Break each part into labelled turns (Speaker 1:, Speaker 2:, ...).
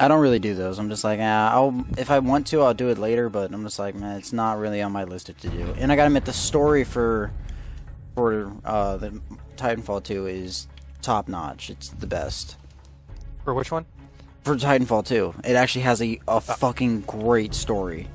Speaker 1: I don't really do those. I'm just like, if I want to, I'll do it later. But I'm just like, man, it's not really on my list to do. And I gotta admit, the story for the Titanfall 2 is top notch. It's the best.
Speaker 2: For which one?
Speaker 1: For Titanfall 2, it actually has a fucking great story.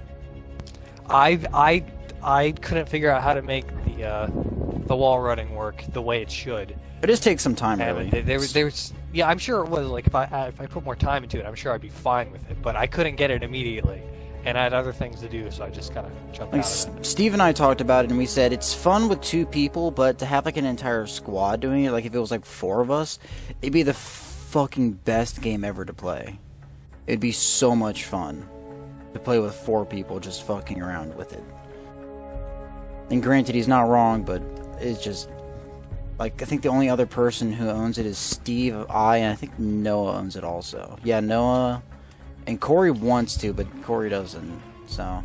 Speaker 2: I couldn't figure out how to make the wall running work the way it should.
Speaker 1: It just takes some time, really.
Speaker 2: There was yeah, I'm sure it was like if I put more time into it, I'm sure I'd be fine with it. But I couldn't get it immediately, and I had other things to do, so I just kind of jumped out of it.
Speaker 1: Steve and I talked about it, and we said it's fun with 2 people, but to have like an entire squad doing it, like if it was like 4 of us, it'd be the fucking best game ever to play. It'd be so much fun to play with 4 people just fucking around with it. And granted, he's not wrong, but it's just like I think the only other person who owns it is Steve, and I think Noah owns it also. Yeah, Noah and Corey wants to, but Corey doesn't. So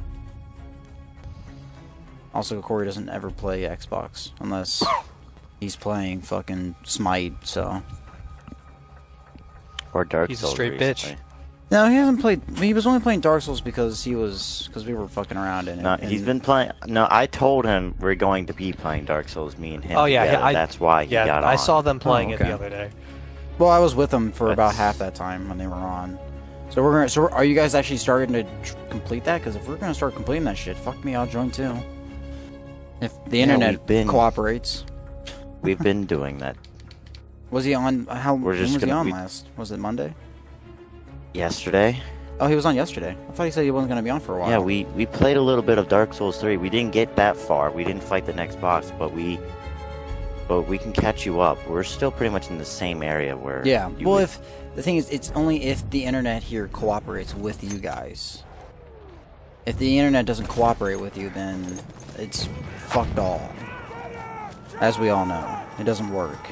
Speaker 1: also Corey doesn't ever play Xbox unless he's playing fucking Smite. So
Speaker 3: or Dark
Speaker 2: He's
Speaker 3: Souls
Speaker 2: a straight
Speaker 3: recently.
Speaker 2: bitch.
Speaker 1: no, he hasn't played. He was only playing Dark Souls because we were fucking around in it.
Speaker 3: No, he's been playing. No, I told him we're going to be playing Dark Souls. Me and him.
Speaker 2: Oh yeah,
Speaker 3: together.
Speaker 2: yeah.
Speaker 3: That's why he got on.
Speaker 2: I saw them playing it
Speaker 1: okay.
Speaker 2: the other day.
Speaker 1: Well, I was with them for about half that time when they were on. So are you guys actually starting to complete that? Because if we're gonna start completing that shit, fuck me, I'll join too. If the internet cooperates.
Speaker 3: We've been doing that.
Speaker 1: Was he on? When was he on
Speaker 3: be...
Speaker 1: last? Was it Monday?
Speaker 3: Yesterday.
Speaker 1: Oh, he was on yesterday. I thought he said he wasn't gonna be on for a while.
Speaker 3: Yeah, we played a little bit of Dark Souls 3. We didn't get that far. We didn't fight the next boss, but we can catch you up. We're still pretty much in the same area where.
Speaker 1: Yeah. Well, if the thing is, it's only if the internet here cooperates with you guys. If the internet doesn't cooperate with you, then it's fucked all. As we all know, it doesn't work.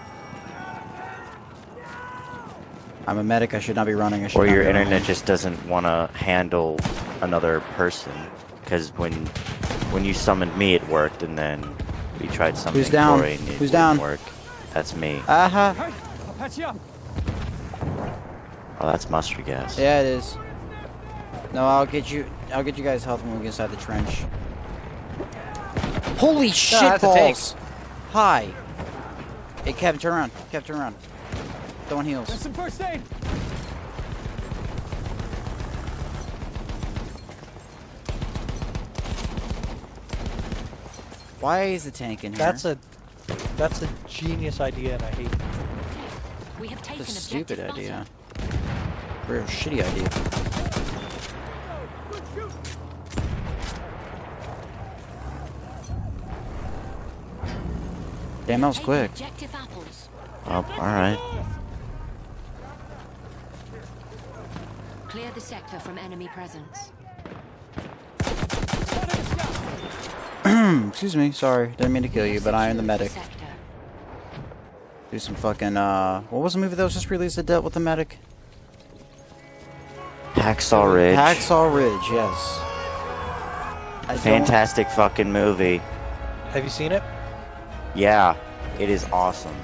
Speaker 1: I'm a medic. I should not be running.
Speaker 3: Or your internet just doesn't want to handle another person. Because when you summoned me, it worked, and then we tried summoning
Speaker 1: Who's down?
Speaker 3: Corey, and it
Speaker 1: Who's down?
Speaker 3: didn't work. That's me.
Speaker 1: Aha.
Speaker 4: I'll patch you up.
Speaker 3: Oh, that's mustard gas.
Speaker 1: Yeah, it is. No, I'll get you guys health when we get inside the trench. Holy shit
Speaker 2: that's a
Speaker 1: balls! Hi. Hey, Kevin, turn around. Kevin, turn around. Throwing heals.
Speaker 4: There's some first aid.
Speaker 1: Why is the tank in here?
Speaker 2: That's a genius idea, and I hate it.
Speaker 5: We have taken
Speaker 1: It's a stupid
Speaker 5: objective
Speaker 1: idea. Real shitty idea. Damn, that was quick.
Speaker 5: Objective apples.
Speaker 3: Oh, alright.
Speaker 5: Clear the sector from enemy presence.
Speaker 1: Excuse me, sorry. Didn't mean to kill you, but I am the medic.
Speaker 5: Sector.
Speaker 1: Do some fucking, what was the movie that was just released that dealt with the medic?
Speaker 3: Hacksaw Ridge.
Speaker 1: Hacksaw Ridge, yes.
Speaker 3: Fantastic fucking movie.
Speaker 2: Have you seen it?
Speaker 3: Yeah, it is awesome.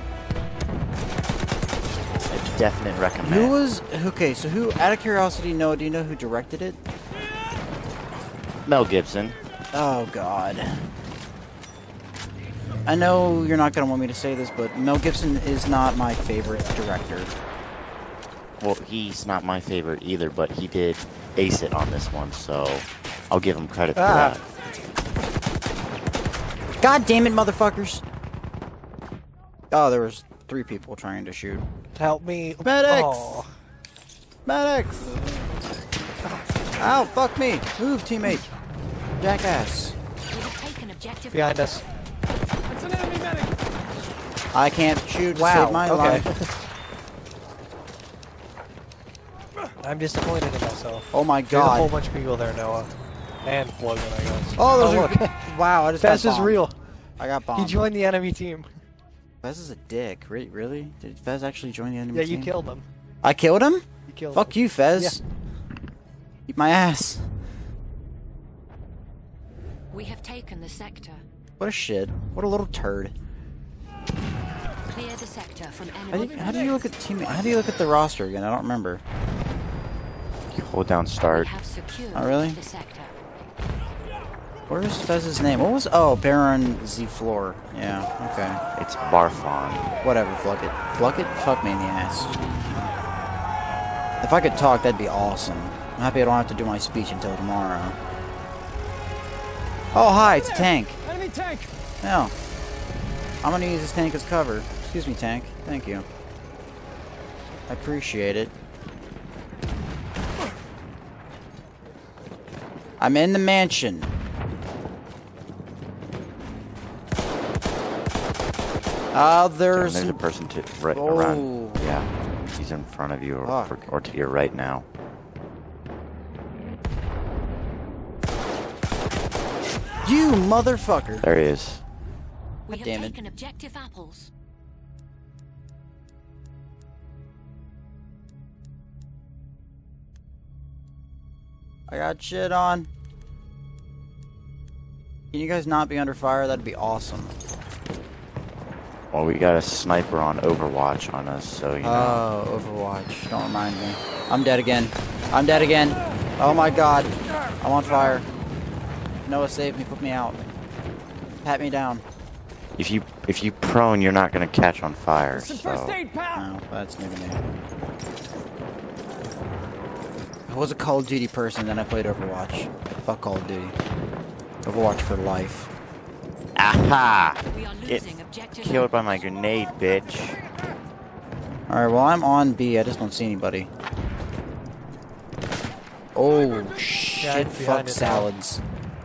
Speaker 3: A definite recommend.
Speaker 1: Who was, okay, so who, out of curiosity, Noah, do you know who directed it?
Speaker 3: Mel Gibson.
Speaker 1: Oh, God. I know you're not going to want me to say this, but Mel Gibson is not my favorite director.
Speaker 3: Well, he's not my favorite either, but he did ace it on this one, so I'll give him credit for that.
Speaker 1: God damn it, motherfuckers! Oh, there was 3 people trying to shoot.
Speaker 2: Help me.
Speaker 1: Medics!
Speaker 2: Oh.
Speaker 1: Medics! Ow, fuck me! Move, teammate! Jackass.
Speaker 5: We have taken objective
Speaker 2: Behind us.
Speaker 4: It's an enemy medic.
Speaker 1: I can't shoot to
Speaker 2: Wow,
Speaker 1: save my
Speaker 2: okay.
Speaker 1: life.
Speaker 2: I'm disappointed in myself.
Speaker 1: Oh my
Speaker 2: There's a whole
Speaker 1: god.
Speaker 2: bunch of people there, Noah. And Logan, I guess.
Speaker 1: Oh, those
Speaker 2: look.
Speaker 1: are... Wow, I just
Speaker 2: Fez
Speaker 1: got
Speaker 2: is
Speaker 1: bombed.
Speaker 2: real.
Speaker 1: I got
Speaker 2: He
Speaker 1: bombed.
Speaker 2: joined the enemy team.
Speaker 1: Fez is a dick. Really? Did Fez actually join the enemy
Speaker 2: Yeah,
Speaker 1: team?
Speaker 2: you killed him.
Speaker 1: I killed him?
Speaker 2: You killed
Speaker 1: Fuck
Speaker 2: him.
Speaker 1: you, Fez. Eat my ass.
Speaker 5: We have taken the sector.
Speaker 1: What a shit. What a little turd.
Speaker 5: Clear the sector from enemy
Speaker 1: How do you look at the roster again? I don't remember.
Speaker 3: hold down start.
Speaker 5: We have secured
Speaker 1: Oh, really?
Speaker 5: the sector.
Speaker 1: Where's Fez's name? What was? Oh, Baron Z Floor. Yeah. Okay.
Speaker 3: It's Barfon.
Speaker 1: Whatever. Fuck it. Fuck it. Fuck me in the ass. If I could talk, that'd be awesome. I'm happy I don't have to do my speech until tomorrow. Oh, hi. It's a tank.
Speaker 4: Enemy tank!
Speaker 1: No. I'm gonna use this tank as cover. Excuse me, tank. Thank you. I appreciate it. I'm in the mansion. There's
Speaker 3: a person to right around. Yeah, he's in front of you or to your right now.
Speaker 1: You motherfucker.
Speaker 3: There he is.
Speaker 5: We have
Speaker 1: Damn it.
Speaker 5: taken objective apples.
Speaker 1: I got shit on. Can you guys not be under fire? That'd be awesome.
Speaker 3: Well, we got a sniper on Overwatch on us, so you know.
Speaker 1: Oh, Overwatch. Don't remind me. I'm dead again. I'm dead again. Oh my god. I'm on fire. Noah, save me. Put me out. Pat me down.
Speaker 3: If you prone, you're not gonna catch on fire.
Speaker 4: Some first
Speaker 3: So
Speaker 4: aid, pal!
Speaker 1: No, that's new to me. I was a Call of Duty person, then I played Overwatch. Fuck Call of Duty. Overwatch for life.
Speaker 3: aha!
Speaker 5: We are
Speaker 3: Get
Speaker 5: losing objective
Speaker 3: killed by my grenade, bitch.
Speaker 1: Alright, well, I'm on B. I just don't see anybody. Oh, shit.
Speaker 2: it's behind
Speaker 1: Fuck
Speaker 2: it now.
Speaker 1: salads.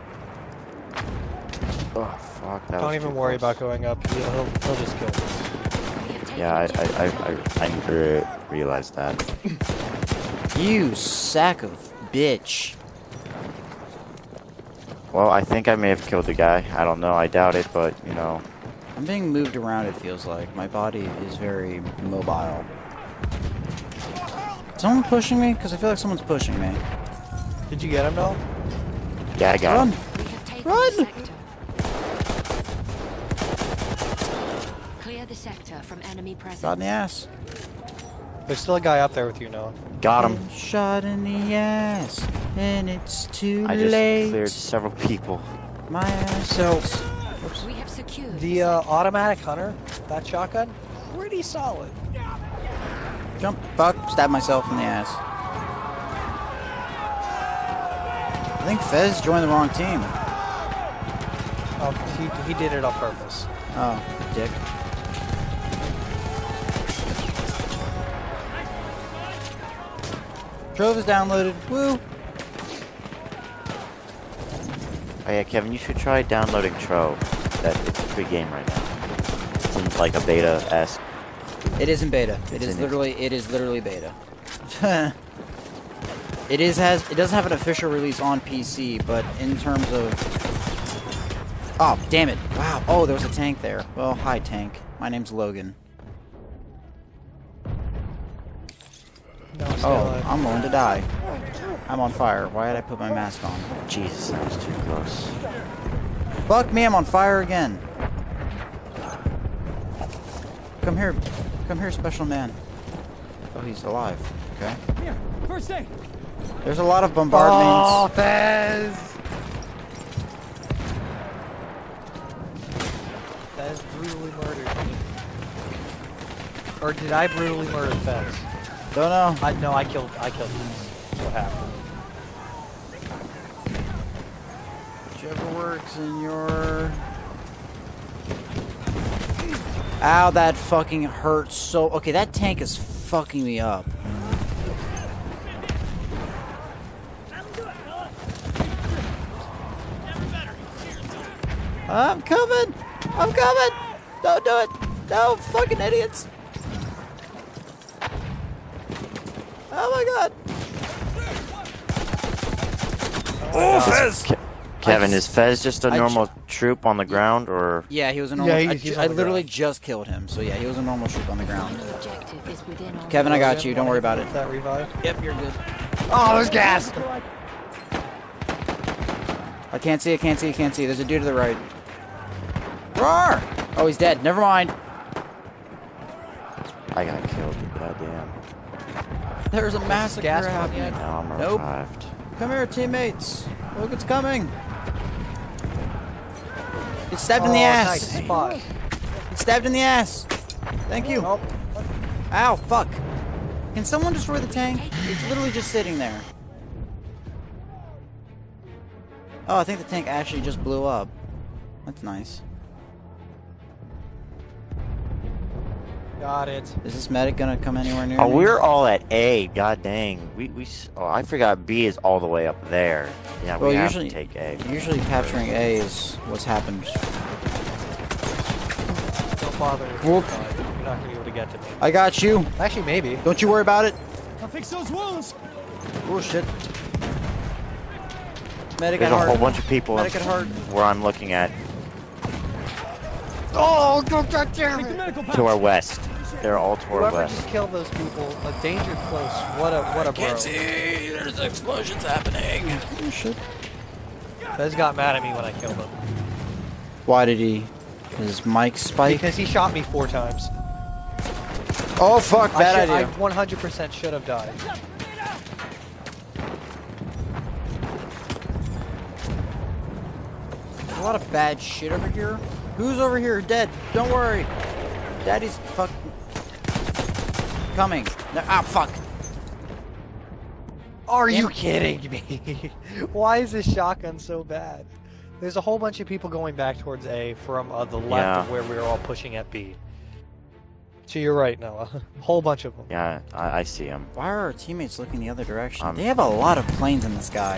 Speaker 3: Oh fuck! That
Speaker 2: Don't
Speaker 3: was
Speaker 2: even
Speaker 3: too
Speaker 2: worry
Speaker 3: close.
Speaker 2: about going up. He'll just kill us.
Speaker 5: We have taken
Speaker 3: Yeah,
Speaker 5: objective
Speaker 3: I realized that.
Speaker 1: You sack of bitch.
Speaker 3: Well, I think I may have killed the guy. I don't know. I doubt it, but you know.
Speaker 1: I'm being moved around, it feels like. My body is very mobile. Is someone pushing me? Because I feel like someone's pushing me.
Speaker 2: Did you get him, Noel?
Speaker 3: Yeah, I got
Speaker 1: Run!
Speaker 3: him.
Speaker 5: We have taken
Speaker 1: Run!
Speaker 5: the sector. Clear the sector from enemy presence.
Speaker 1: Shot in the ass.
Speaker 2: There's still a guy up there with you, Noel.
Speaker 3: Got him.
Speaker 1: Been shot in the ass. And it's too
Speaker 3: I just
Speaker 1: late.
Speaker 3: cleared several people.
Speaker 1: My ass.
Speaker 2: So,
Speaker 5: We have secured
Speaker 2: the automatic hunter, that shotgun, pretty solid.
Speaker 1: Jump. Fuck. Stab myself in the ass. I think Fez joined the wrong team.
Speaker 2: Oh, he did it on purpose.
Speaker 1: Oh, dick. Trove is downloaded. Woo!
Speaker 3: Oh yeah, Kevin, you should try downloading Trove. It's a free game right now. It's in like a beta-esque.
Speaker 1: It is in beta. It is literally beta. It doesn't have an official release on PC, but in terms of... Oh, damn it. Wow. Oh, there was a tank there. Well, hi, tank. My name's Logan.
Speaker 2: No, still
Speaker 1: Oh,
Speaker 2: alive.
Speaker 1: I'm going to die. I'm on fire. Why did I put my mask on?
Speaker 3: Jesus, that was too close.
Speaker 1: Fuck me, I'm on fire again. Come here. Come here, special man. Oh, he's alive. Okay.
Speaker 4: Here, first aid!
Speaker 1: There's a lot of
Speaker 2: Oh,
Speaker 1: bombardments.
Speaker 2: Fez! Fez brutally murdered me. Or did I brutally murder Fez?
Speaker 1: Don't know.
Speaker 2: No, I killed Fez. What happened?
Speaker 1: Whichever works in your... Ow, that fucking hurts so... Okay, that tank is fucking me up. I'm coming! I'm coming! Don't do it! No, fucking idiots! Oh my god! Oh, Fez!
Speaker 3: Kevin, is Fez just a normal troop on the ground, or?
Speaker 1: Yeah, he was a normal...
Speaker 2: Yeah, he's
Speaker 1: I
Speaker 2: on the
Speaker 1: literally
Speaker 2: ground.
Speaker 1: just killed him, so yeah, he was a normal troop on the ground.
Speaker 5: The objective is within our
Speaker 1: Kevin, I got
Speaker 5: reach.
Speaker 1: you. Don't worry about it.
Speaker 2: That revive?
Speaker 1: Yep, you're good.
Speaker 2: Oh, there's gas!
Speaker 1: I can't see, I can't see, I can't see. There's a dude to the right. Roar! Oh, he's dead. Never mind.
Speaker 3: I got killed. Goddamn.
Speaker 1: There's a massacre
Speaker 2: gas one
Speaker 1: happening.
Speaker 2: yet?
Speaker 3: Now I'm
Speaker 1: Nope.
Speaker 3: revived.
Speaker 1: Come here, teammates. Logan's coming. Get stabbed in the ass.
Speaker 2: Nice spot.
Speaker 1: Get stabbed in the ass. Thank you.
Speaker 2: Oh,
Speaker 1: Ow, fuck. Can someone destroy the tank? It's literally just sitting there. Oh, I think the tank actually just blew up. That's nice.
Speaker 2: got it.
Speaker 1: Is this medic gonna come anywhere near
Speaker 3: Oh,
Speaker 1: me?
Speaker 3: we're all at A. God dang. Oh, I forgot B is all the way up there. Yeah,
Speaker 1: Well,
Speaker 3: we have
Speaker 1: usually,
Speaker 3: to take A.
Speaker 1: usually capturing A is what's happened.
Speaker 2: Don't bother.
Speaker 1: Whoop.
Speaker 2: You're not gonna be able to get to me.
Speaker 1: I got you.
Speaker 2: Actually, maybe.
Speaker 1: Don't you worry about it.
Speaker 4: I'll fix those wounds.
Speaker 1: Oh shit. Medic
Speaker 3: There's
Speaker 1: at
Speaker 3: a
Speaker 1: heart.
Speaker 3: whole bunch of people
Speaker 1: Medic at heart.
Speaker 3: where I'm looking at
Speaker 2: Oh, God damn
Speaker 4: Take the
Speaker 2: it!
Speaker 4: medical pouch.
Speaker 3: to our west. They're all to our
Speaker 2: Whoever
Speaker 3: west.
Speaker 2: just killed those people, a danger close. What a bro.
Speaker 1: see. There's explosions happening. Oh shit.
Speaker 2: Fez got mad at me when I killed him.
Speaker 1: Why did he? His mic spike?
Speaker 2: Because he shot me 4 times.
Speaker 1: Oh fuck, bad
Speaker 2: I
Speaker 1: idea.
Speaker 2: 100% should have died.
Speaker 1: There's a lot of bad shit over here. Who's over here? Dead. Don't worry. Daddy's fuck coming. No, ah, fuck.
Speaker 2: Are you
Speaker 1: Damn.
Speaker 2: kidding me? Why is this shotgun so bad? There's a whole bunch of people going back towards A from the left
Speaker 3: Yeah.
Speaker 2: of where we were all pushing at B. To your right, Noah. Whole bunch of them.
Speaker 3: Yeah, I see him.
Speaker 1: Why are our teammates looking the other direction?
Speaker 3: Um,
Speaker 1: They have a lot of planes in the sky.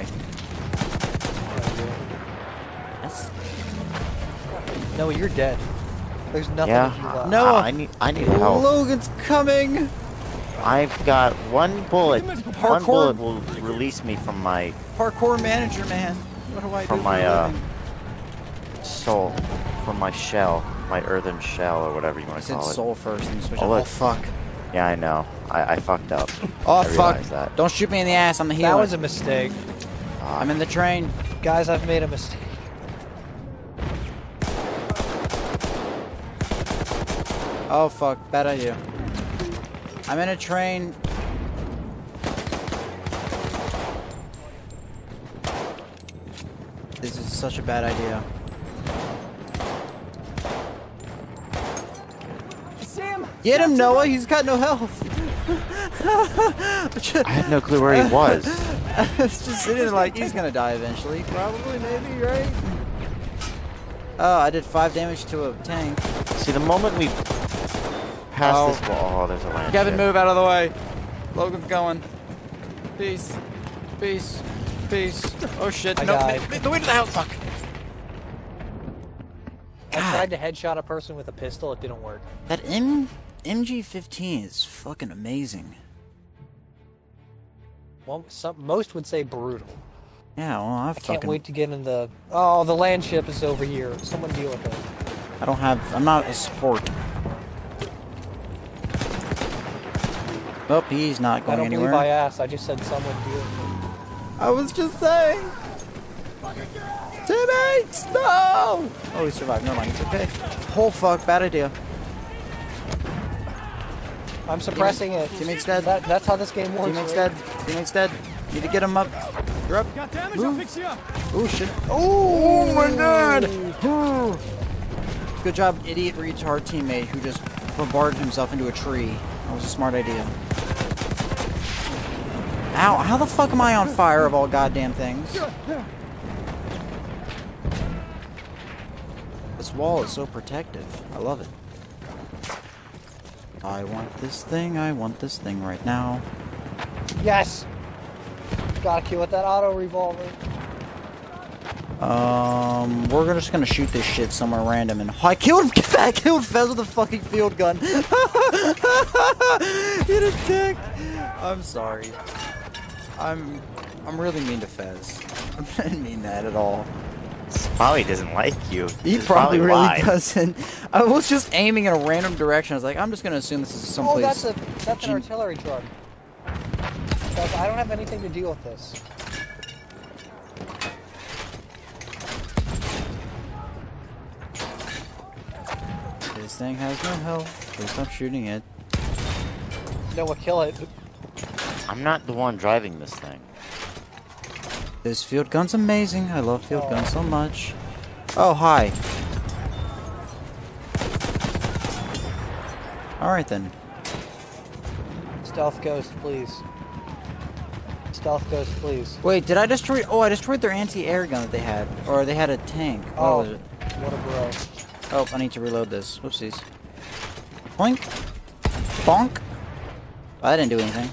Speaker 1: That's...
Speaker 2: Noah, you're dead. There's nothing
Speaker 3: Yeah,
Speaker 2: of you left.
Speaker 1: No.
Speaker 3: I need help.
Speaker 1: Logan's coming.
Speaker 3: I've got one bullet. One
Speaker 1: Parkour.
Speaker 3: bullet will release me from my
Speaker 1: Parkour manager, man. What do I do?
Speaker 3: From
Speaker 1: for
Speaker 3: my,
Speaker 1: a living?
Speaker 3: soul, from my shell, my earthen shell, or whatever you
Speaker 1: I
Speaker 3: want to
Speaker 1: said
Speaker 3: call it.
Speaker 1: soul first and switch
Speaker 3: Oh,
Speaker 1: up. Oh
Speaker 3: look.
Speaker 1: fuck.
Speaker 3: Yeah, I know. I fucked up.
Speaker 1: Oh
Speaker 3: I
Speaker 1: fuck.
Speaker 3: realized that.
Speaker 1: Don't shoot me in the ass. I'm the healer.
Speaker 2: That was a mistake.
Speaker 1: I'm in the train.
Speaker 2: Guys, I've made a mistake.
Speaker 1: Oh fuck. Bad idea. I'm in a train. This is such a bad idea.
Speaker 4: Sam.
Speaker 1: Get him, Noah. He's got no health.
Speaker 3: I had no clue where he was.
Speaker 1: It's just sitting there like he's gonna die eventually. Probably, maybe, right? Oh, I did 5 damage to a tank.
Speaker 3: See, the moment we pass this wall, oh, there's a land
Speaker 1: Kevin,
Speaker 3: ship.
Speaker 1: move out of the way. Logan's going. Peace. Peace. Peace. Oh shit.
Speaker 2: I
Speaker 1: No,
Speaker 2: died.
Speaker 1: make the way to the house. Fuck.
Speaker 2: I tried to headshot a person with a pistol. It didn't work.
Speaker 1: That MG15 is fucking amazing.
Speaker 2: Well, most would say brutal.
Speaker 1: Yeah, well, I
Speaker 2: I can't
Speaker 1: fucking...
Speaker 2: wait to get in the... Oh, the land ship is over here. Someone deal with it.
Speaker 1: I don't have... I'm not a support. Nope, he's not
Speaker 2: I
Speaker 1: going
Speaker 2: don't
Speaker 1: anywhere.
Speaker 2: believe I asked. I just said someone deal with it.
Speaker 1: I was just saying. Teammates, no! Oh, he survived. Never mind. It's okay. Oh, fuck. Bad idea.
Speaker 2: I'm suppressing it.
Speaker 1: Teammates dead.
Speaker 2: That's how this game works.
Speaker 1: Teammates
Speaker 2: right?
Speaker 1: dead. Teammates dead. Need to get him up. You're up.
Speaker 4: Got damage.
Speaker 1: Move.
Speaker 4: I'll fix you up.
Speaker 1: Oh, shit. Oh, my god! Good job, idiot retard teammate who just bombarded himself into a tree. That was a smart idea. Ow, how the fuck am I on fire of all goddamn things? This wall is so protective. I love it. I want this thing right now.
Speaker 2: Yes! Gotta kill with that auto revolver.
Speaker 1: We're just gonna shoot this shit somewhere random and I killed him! I killed Fez with a fucking field gun! Hit a dick! I'm sorry. I'm really mean to Fez. I didn't mean that at all.
Speaker 3: Probably doesn't like you.
Speaker 1: He
Speaker 3: That's
Speaker 1: probably really
Speaker 3: why.
Speaker 1: doesn't. I was just aiming in a random direction. I was like, I'm just gonna assume this is
Speaker 2: Oh,
Speaker 1: someplace.
Speaker 2: that's an artillery truck. Guys, I don't have anything to deal with this.
Speaker 1: This thing has no health. Please stop shooting it.
Speaker 2: Noah, kill it.
Speaker 3: I'm not the one driving this thing.
Speaker 1: This field gun's amazing. I love field guns so much. Oh, hi. Alright then.
Speaker 2: Stealth ghost, please. Stealth ghost, please.
Speaker 1: Wait, did I destroy... Oh, I destroyed their anti-air gun that they had. Or they had a tank. What was it?
Speaker 2: What a bro.
Speaker 1: Oh, I need to reload this. Whoopsies. Boink. Bonk. I didn't do anything.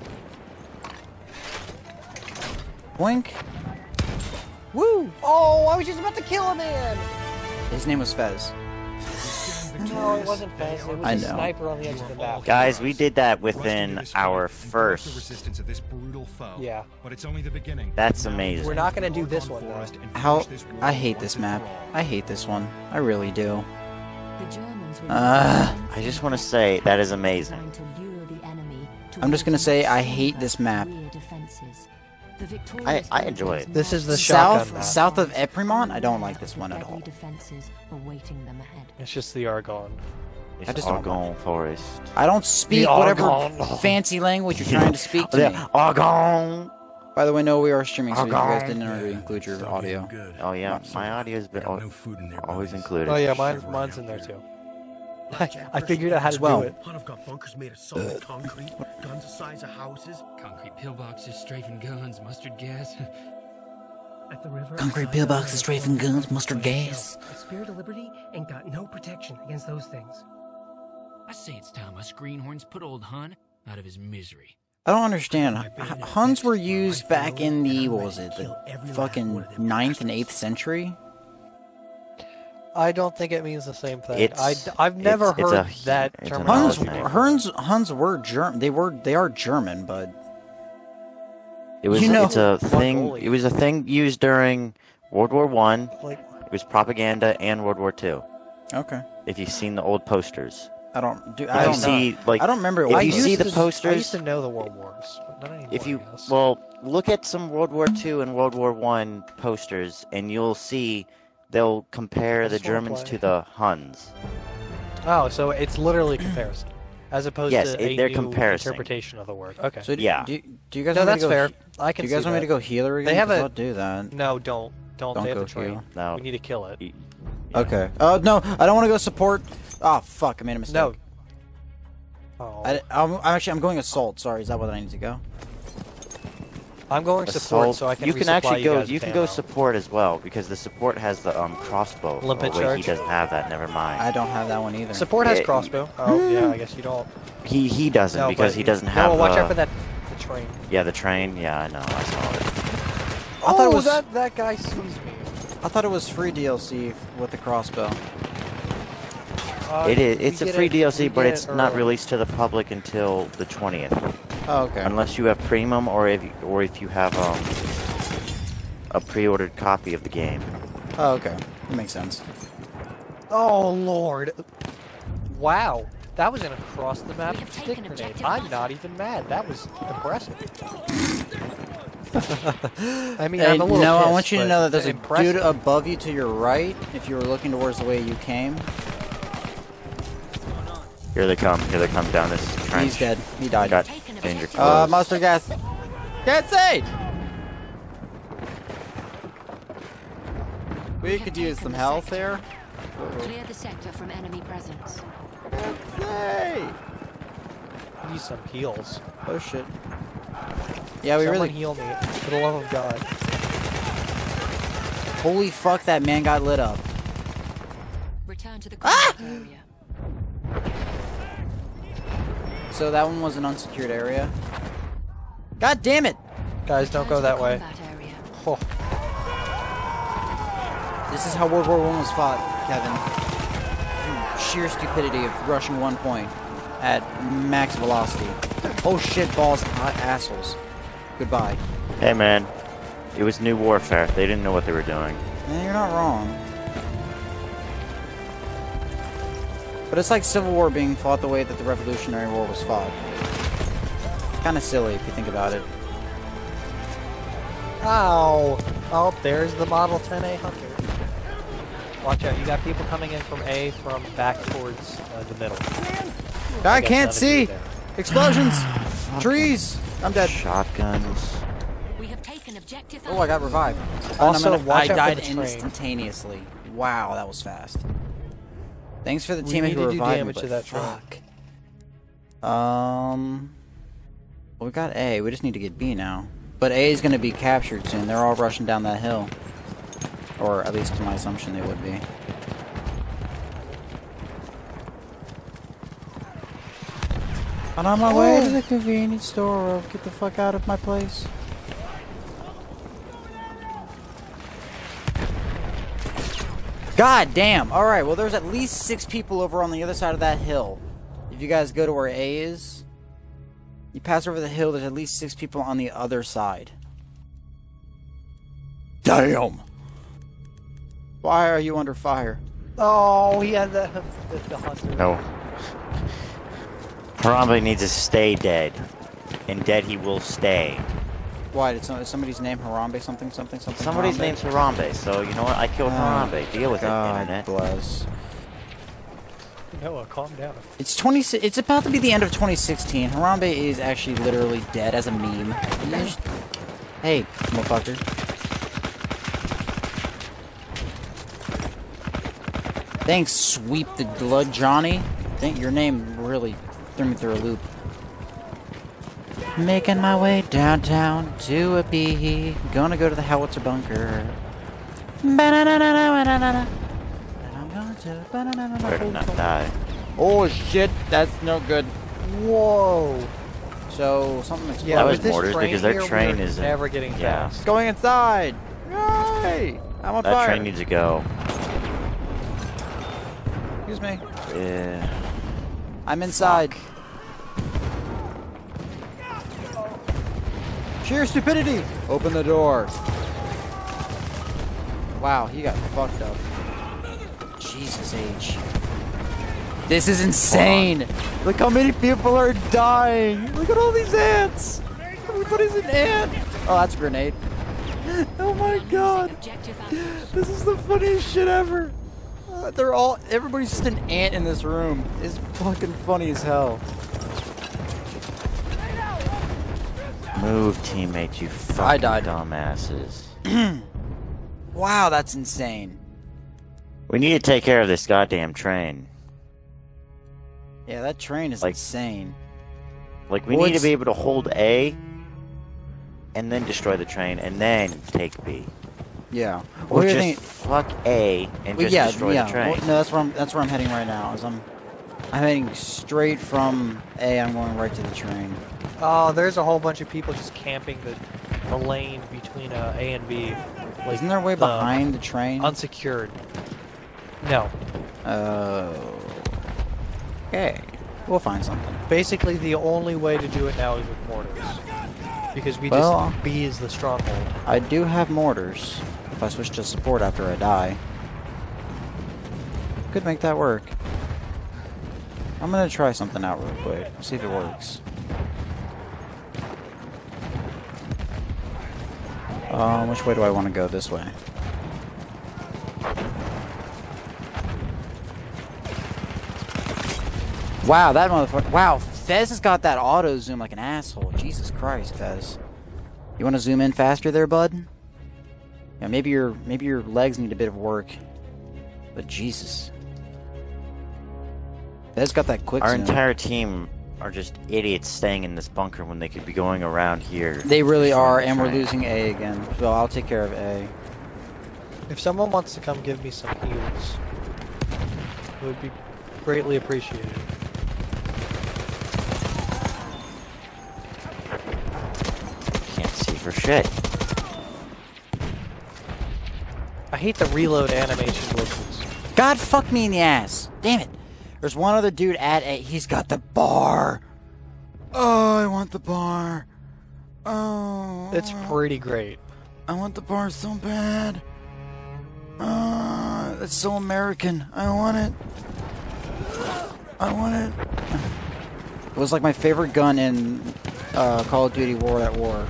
Speaker 1: Boink. Woo!
Speaker 2: Oh, I was just about to kill a man!
Speaker 1: His name was Fez.
Speaker 2: No, it wasn't Fez. It was
Speaker 1: I
Speaker 2: a
Speaker 1: know.
Speaker 2: sniper on the edge of the map.
Speaker 3: Guys, we did that within our first.
Speaker 4: resistance of this brutal foe.
Speaker 2: Yeah.
Speaker 4: But it's only the beginning.
Speaker 3: That's amazing.
Speaker 2: We're not gonna do this one, though.
Speaker 1: How... I hate this map. I hate this one. I really do.
Speaker 5: The Germans were
Speaker 3: I just want to say that is amazing.
Speaker 5: trying to lure the enemy
Speaker 1: I'm just gonna say I hate this map.
Speaker 5: rear defenses. The victorious
Speaker 3: I enjoy it.
Speaker 2: This is the shotgun map.
Speaker 1: South of Eprimont, I don't like this one at all.
Speaker 5: defenses awaiting them ahead.
Speaker 2: It's just the Argonne.
Speaker 3: It's
Speaker 1: just don't
Speaker 3: Argonne Forest.
Speaker 1: I don't speak
Speaker 2: The
Speaker 1: whatever
Speaker 2: Argonne.
Speaker 1: fancy language you're trying to speak to me.
Speaker 3: Argonne.
Speaker 1: By the way, no, we are streaming, so if you guys
Speaker 3: Argonne.
Speaker 1: didn't already include your audio.
Speaker 3: Oh yeah, my audio's been always included.
Speaker 2: Oh yeah, mine's in there too. I figured out how to
Speaker 1: Well.
Speaker 2: do it.
Speaker 6: Hun have got bunkers made of solid concrete, guns the size of houses.
Speaker 7: Concrete pillboxes, strafing guns, mustard gas.
Speaker 6: At the river,
Speaker 1: Concrete
Speaker 6: outside
Speaker 1: pillboxes,
Speaker 6: the
Speaker 1: strafing guns, mustard gas.
Speaker 6: The Spirit of Liberty ain't got no protection against those things.
Speaker 7: I say it's time us greenhorns put old Hun out of his misery.
Speaker 1: I don't understand. Huns were used back in the, what was it, the fucking 9th and 8th century?
Speaker 2: I don't think it means the same thing.
Speaker 3: It's-
Speaker 2: I've never
Speaker 3: it's
Speaker 2: heard
Speaker 3: a-
Speaker 2: that
Speaker 3: it's an
Speaker 1: Huns,
Speaker 2: terminology.
Speaker 1: Huns were German. They are German, but
Speaker 3: It was
Speaker 1: You know-
Speaker 3: it's a thing.
Speaker 2: Mongolian.
Speaker 3: It was a thing used during World War One.
Speaker 2: Like,
Speaker 3: It was propaganda and World War Two.
Speaker 1: okay.
Speaker 3: If you've seen the old posters,
Speaker 1: I don't do.
Speaker 3: if
Speaker 1: I
Speaker 3: you
Speaker 1: don't
Speaker 3: see
Speaker 1: know.
Speaker 3: like
Speaker 1: I don't remember.
Speaker 3: if
Speaker 1: what
Speaker 3: you
Speaker 1: it was.
Speaker 3: see the
Speaker 2: I used
Speaker 3: posters,
Speaker 2: to know the World Wars, but not anymore.
Speaker 3: if you
Speaker 2: I guess.
Speaker 3: well look at some World War II and World War One posters, and you'll see they'll compare the
Speaker 2: Just wanna
Speaker 3: Germans
Speaker 2: play.
Speaker 3: to the Huns.
Speaker 2: Oh, so it's literally comparison, as opposed
Speaker 3: Yes,
Speaker 2: to a
Speaker 3: they're
Speaker 2: new
Speaker 3: comparison.
Speaker 2: interpretation of the word. Okay.
Speaker 1: So
Speaker 3: Yeah.
Speaker 1: Do you guys
Speaker 2: No,
Speaker 1: want me
Speaker 2: that's
Speaker 1: to go?
Speaker 2: fair.
Speaker 1: Do
Speaker 2: I can
Speaker 1: you guys
Speaker 2: see
Speaker 1: want me
Speaker 2: that.
Speaker 1: to go healer again?
Speaker 2: They have
Speaker 1: 'Cause
Speaker 2: a-
Speaker 1: I'll do that.
Speaker 2: No, don't.
Speaker 1: Don't
Speaker 2: They have
Speaker 1: go
Speaker 2: the train.
Speaker 1: heal.
Speaker 3: No.
Speaker 2: We need to kill it.
Speaker 3: Yeah.
Speaker 1: Okay. Oh no, I don't want to go support. Oh fuck, I made a mistake.
Speaker 2: No. Oh.
Speaker 1: I'm going assault. Sorry, is that what I need to go?
Speaker 2: I'm going support,
Speaker 3: Assault.
Speaker 2: so I can.
Speaker 3: You can
Speaker 2: resupply
Speaker 3: actually go.
Speaker 2: guys
Speaker 3: You
Speaker 2: with
Speaker 3: can go
Speaker 2: ammo.
Speaker 3: support as well because the support has the crossbow.
Speaker 2: Limpet
Speaker 3: Oh, wait,
Speaker 2: charge?
Speaker 3: he doesn't have that. Never mind.
Speaker 1: I don't have that one either.
Speaker 2: Support has
Speaker 3: Yeah,
Speaker 2: crossbow. Oh yeah, I guess you don't.
Speaker 3: He doesn't
Speaker 2: No,
Speaker 3: because
Speaker 2: but-
Speaker 3: he doesn't have.
Speaker 2: No, watch
Speaker 3: the,
Speaker 2: out for that. The train.
Speaker 3: Yeah, the train. Yeah, I know. I saw it.
Speaker 1: I thought it was.
Speaker 2: that guy sees me.
Speaker 1: I thought it was free DLC with the crossbow.
Speaker 3: It is.
Speaker 2: We
Speaker 3: It's a
Speaker 2: get
Speaker 3: free
Speaker 2: it-
Speaker 3: DLC,
Speaker 2: we
Speaker 3: but
Speaker 2: get
Speaker 3: it's
Speaker 2: it
Speaker 3: not
Speaker 2: early.
Speaker 3: released to the public until the 20th,
Speaker 1: Oh, okay.
Speaker 3: unless you have premium or if you have a pre-ordered copy of the game.
Speaker 1: Oh, okay. That makes sense.
Speaker 2: Oh lord! Wow, that was an across the map
Speaker 5: We have
Speaker 2: stick
Speaker 5: taken
Speaker 2: grenade.
Speaker 5: objective
Speaker 2: I'm
Speaker 5: Alpha.
Speaker 2: not even mad. That was impressive. I mean,
Speaker 1: Hey,
Speaker 2: I'm a little
Speaker 1: no, I
Speaker 2: pissed,
Speaker 1: want you to
Speaker 2: but
Speaker 1: know that there's a
Speaker 2: impressive.
Speaker 1: dude above you to your right. If you were looking towards the way you came,
Speaker 3: Here they come. Here they come down this trench.
Speaker 1: he's dead. He died.
Speaker 3: Got
Speaker 5: Taken
Speaker 3: danger
Speaker 5: objective.
Speaker 3: close.
Speaker 1: Mustard gas. Get saved! We could use some health there.
Speaker 5: Clear the sector from enemy presence.
Speaker 1: Hey!
Speaker 2: Need some heals.
Speaker 1: Oh shit. Yeah, we
Speaker 2: Someone
Speaker 1: really.
Speaker 2: heal me, for the love of God.
Speaker 1: Holy fuck, that man got lit up.
Speaker 5: Return to the combat area.
Speaker 1: So that one was an unsecured area. God damn it!
Speaker 2: Guys, don't
Speaker 5: Return
Speaker 2: go
Speaker 5: to
Speaker 2: that
Speaker 5: the
Speaker 2: way.
Speaker 5: combat area.
Speaker 2: Oh,
Speaker 1: This is how World War I was fought, Kevin. Through sheer stupidity of rushing one point at max velocity. Oh shit, balls, assholes. Goodbye.
Speaker 3: Hey man, it was new warfare. They didn't know what they were doing.
Speaker 1: You're not wrong. But it's like Civil War being fought the way that the Revolutionary War was fought. Kind of silly if you think about it.
Speaker 2: ow! Oh, there's the Model 10A Hunter. Watch out, you got people coming in from A from back towards the middle.
Speaker 1: I
Speaker 2: guess
Speaker 1: can't
Speaker 2: none of you
Speaker 1: see!
Speaker 2: there.
Speaker 1: Explosions! Trees! I'm dead.
Speaker 3: Shotguns.
Speaker 5: We have taken objective.
Speaker 1: Oh, I got revived.
Speaker 2: Also, watch
Speaker 1: I
Speaker 2: out
Speaker 1: died
Speaker 2: for the train.
Speaker 1: instantaneously. Wow, that was fast. Thanks for the
Speaker 2: We
Speaker 1: teammate
Speaker 2: need
Speaker 1: who
Speaker 2: to do
Speaker 1: revived me,
Speaker 2: damage
Speaker 1: but
Speaker 2: to that train.
Speaker 1: fuck. Well, we got A. We just need to get B now. But A is going to be captured soon. They're all rushing down that hill. Or at least to my assumption they would be. And on my way to the convenience store. Get the fuck out of my place. God damn! Alright, well there's at least 6 people over on the other side of that hill. If you guys go to where A is, you pass over the hill, there's at least 6 people on the other side. Damn! Why are you under fire?
Speaker 2: Oh, he had the hunter.
Speaker 3: No. Harambe needs to stay dead. And dead he will stay.
Speaker 1: Why? Is somebody's name Harambe something?
Speaker 3: Somebody's
Speaker 1: Harambe?
Speaker 3: name's Harambe, so you know what? I killed Harambe. Deal with it,
Speaker 1: God
Speaker 3: internet.
Speaker 1: bless.
Speaker 2: Noah, calm down.
Speaker 1: It's about to be the end of 2016. Harambe is actually literally dead as a meme. Hey, motherfucker. Thanks, Sweep the Blood Johnny. Think your name really threw me through a loop. Making my way downtown to a B. Gonna go to the Howitzer bunker. Ba-na-na-na-na-na-na-na. I'm going to
Speaker 3: Better not die.
Speaker 1: Oh shit, that's no good.
Speaker 2: Whoa.
Speaker 1: So something exploded.
Speaker 2: Yeah,
Speaker 3: That was
Speaker 2: with this
Speaker 3: mortars
Speaker 2: train
Speaker 3: because their
Speaker 2: here,
Speaker 3: train
Speaker 2: we're
Speaker 3: is
Speaker 2: never getting
Speaker 3: yeah.
Speaker 2: fast.
Speaker 1: Going inside. Yay! I'm on
Speaker 3: That
Speaker 1: fire.
Speaker 3: train needs to go.
Speaker 1: Excuse me.
Speaker 3: Yeah.
Speaker 1: I'm inside. Sheer stupidity! Open the door. Wow, he got fucked up. Jesus H. This is insane! Look how many people are dying! Look at all these ants! Everybody's an ant! Oh, that's a grenade. Oh my god!
Speaker 5: Objective apples.
Speaker 1: This is the funniest shit ever! Everybody's just an ant in this room. It's fucking funny as hell.
Speaker 3: Move, teammate, you fucking
Speaker 1: I died.
Speaker 3: dumbasses.
Speaker 1: Wow, that's insane.
Speaker 3: We need to take care of this goddamn train.
Speaker 1: Yeah, that train is
Speaker 3: Like-
Speaker 1: insane.
Speaker 3: Like, we
Speaker 1: Well,
Speaker 3: need to
Speaker 1: it's-
Speaker 3: be able to hold A, and then destroy the train, and then take B.
Speaker 1: Yeah.
Speaker 3: Or
Speaker 1: What do you
Speaker 3: just
Speaker 1: think?
Speaker 3: fuck A and
Speaker 1: Well,
Speaker 3: just destroy the train.
Speaker 1: Well, no, that's where I'm heading right now. I'm heading straight from A. I'm going right to the train.
Speaker 2: Oh, there's a whole bunch of people just camping the lane between A and B. Like,
Speaker 1: Isn't there a way behind the train?
Speaker 2: Unsecured. No.
Speaker 1: Okay. We'll find something.
Speaker 2: Basically, the only way to do it now is with mortars. Because
Speaker 1: Well,
Speaker 2: B is the stronghold.
Speaker 1: I do have mortars. If I switch to support after I die, could make that work. I'm gonna try something out real quick. See if it works. Which way do I want to go? This way. Wow, that motherfucker. Wow, Fez has got that auto zoom like an asshole. Jesus Christ, Fez. You want to zoom in faster there, bud? Yeah, maybe your legs need a bit of work. But Jesus. Fez got that quick
Speaker 3: Our
Speaker 1: zoom.
Speaker 3: entire team are just idiots staying in this bunker when they could be going around here.
Speaker 1: They really are,
Speaker 3: destroying
Speaker 1: and
Speaker 3: the
Speaker 1: we're
Speaker 3: train.
Speaker 1: losing A again. So I'll take care of A.
Speaker 2: If someone wants to come give me some heals, it would be greatly appreciated.
Speaker 3: Can't see for shit.
Speaker 2: I hate the reload animation glitches.
Speaker 1: God, fuck me in the ass. Damn it. There's one other dude at A. He's got the bar. Oh, I want the bar. Oh.
Speaker 2: It's pretty great.
Speaker 1: I want the bar so bad. It's so American. I want it. I want it. It was like my favorite gun in Call of Duty War at War.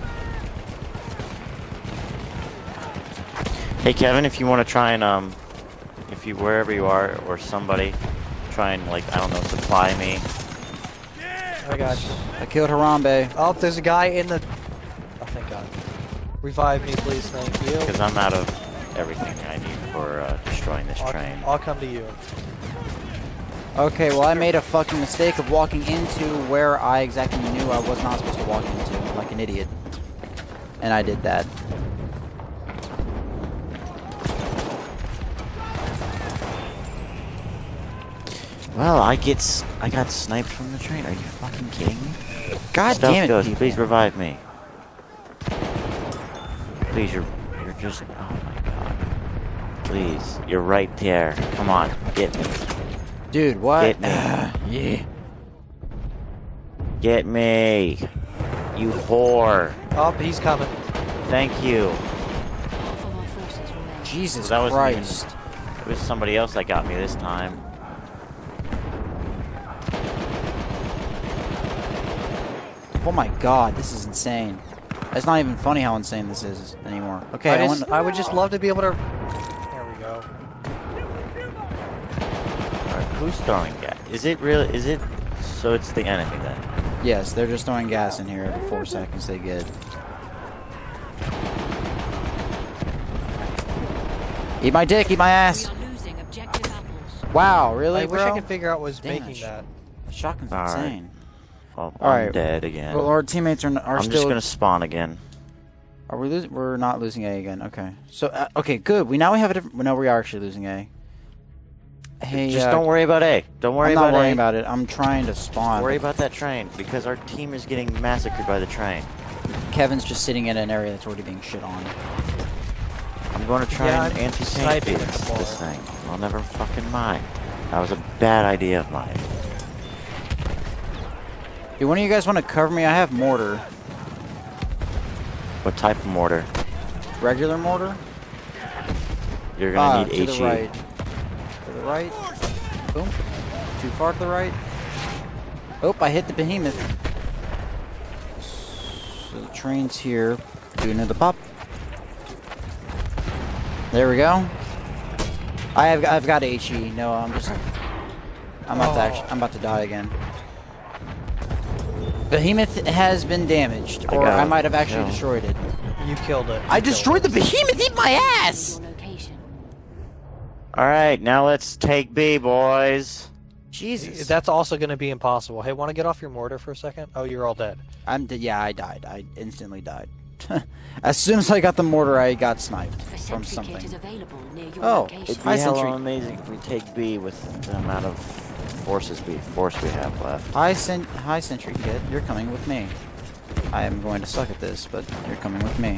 Speaker 3: Hey Kevin, if you want to try and if you wherever you are or somebody try and like I don't know supply me
Speaker 2: I got you.
Speaker 1: I killed Harambe.
Speaker 2: Oh, there's a guy in the... Oh, thank God. Revive me, please, thank you.
Speaker 3: Because I'm out of everything I need for destroying this train.
Speaker 2: I'll come to you.
Speaker 1: Okay, well I made a fucking mistake of walking into where I exactly knew I was not supposed to walk into, like an idiot. And I did that.
Speaker 3: Well, I got sniped from the train. Are you fucking kidding me?
Speaker 1: God
Speaker 3: Stealth
Speaker 1: damn it,
Speaker 3: Ghost,
Speaker 1: people.
Speaker 3: please revive me. Please, you're just... Oh my god. Please, you're right there. Come on, get me.
Speaker 1: Dude, what?
Speaker 3: Get me.
Speaker 1: Yeah.
Speaker 3: Get me. You whore.
Speaker 2: Oh, he's coming.
Speaker 3: Thank you.
Speaker 5: Half of our forces remain.
Speaker 1: Jesus
Speaker 3: That wasn't
Speaker 1: Christ.
Speaker 3: It was somebody else that got me this time.
Speaker 1: Oh my god, this is insane. It's not even funny how insane this is anymore. Okay,
Speaker 2: I would just love to be able to... There we go.
Speaker 3: Alright, who's throwing gas? Is it really? Is it? So it's the enemy then.
Speaker 1: Yes, they're just throwing gas in here every 4 seconds they get. Eat my dick, eat my
Speaker 5: We
Speaker 1: ass.
Speaker 5: are losing objective apples.
Speaker 1: Wow, really,
Speaker 2: I wish
Speaker 1: bro?
Speaker 2: I could figure out what was
Speaker 1: Damn,
Speaker 2: making that.
Speaker 1: The shotgun's
Speaker 3: Alright.
Speaker 1: insane.
Speaker 3: Well,
Speaker 1: All
Speaker 3: I'm
Speaker 1: right.
Speaker 3: dead again.
Speaker 1: Well, our teammates are
Speaker 3: I'm
Speaker 1: still.
Speaker 3: just gonna spawn again.
Speaker 1: Are we losing? We're not losing A again. Okay. So okay, good. We have a different. No, we are actually losing A. Hey,
Speaker 3: Just don't worry about A. Don't worry
Speaker 1: I'm
Speaker 3: about
Speaker 1: not worrying
Speaker 3: A.
Speaker 1: about it. I'm trying to spawn.
Speaker 3: Worry about that train because our team is getting massacred by the train.
Speaker 1: Kevin's just sitting in an area that's already being shit on.
Speaker 3: I'm going to try
Speaker 2: Yeah,
Speaker 3: and
Speaker 2: I'm
Speaker 3: anti-tank
Speaker 2: sniping
Speaker 3: this
Speaker 2: more.
Speaker 3: thing. I'll never fucking mind. That was a bad idea of mine.
Speaker 1: Do one of you guys want to cover me? I have mortar.
Speaker 3: What type of mortar?
Speaker 1: Regular mortar?
Speaker 3: You're gonna
Speaker 1: to
Speaker 3: need
Speaker 1: the
Speaker 3: HE.
Speaker 1: right. To the right. Boom. Too far to the right. Oh, I hit the behemoth. So the train's here. Doing the pop. There we go. I've got HE. No, I'm about to die again. Behemoth has been damaged, or I might have actually destroyed it.
Speaker 2: You killed it.
Speaker 1: I destroyed the behemoth. Eat my ass!
Speaker 5: Your location.
Speaker 3: Alright, now let's take B, boys.
Speaker 1: Jesus.
Speaker 2: That's also going to be impossible. Hey, want to get off your mortar for a second? Oh, you're all dead.
Speaker 1: Yeah, I died. I instantly died. As soon as I got the mortar, I got sniped
Speaker 5: A
Speaker 1: from
Speaker 5: sentry kit is
Speaker 1: something.
Speaker 5: available near your
Speaker 1: Oh,
Speaker 5: location.
Speaker 3: It'd be
Speaker 1: Hi,
Speaker 3: hella
Speaker 1: Sentry.
Speaker 3: amazing if we take B with the amount of force we have left.
Speaker 1: Hi, Sentry Kid. You're coming with me. I am going to suck at this, but you're coming with me.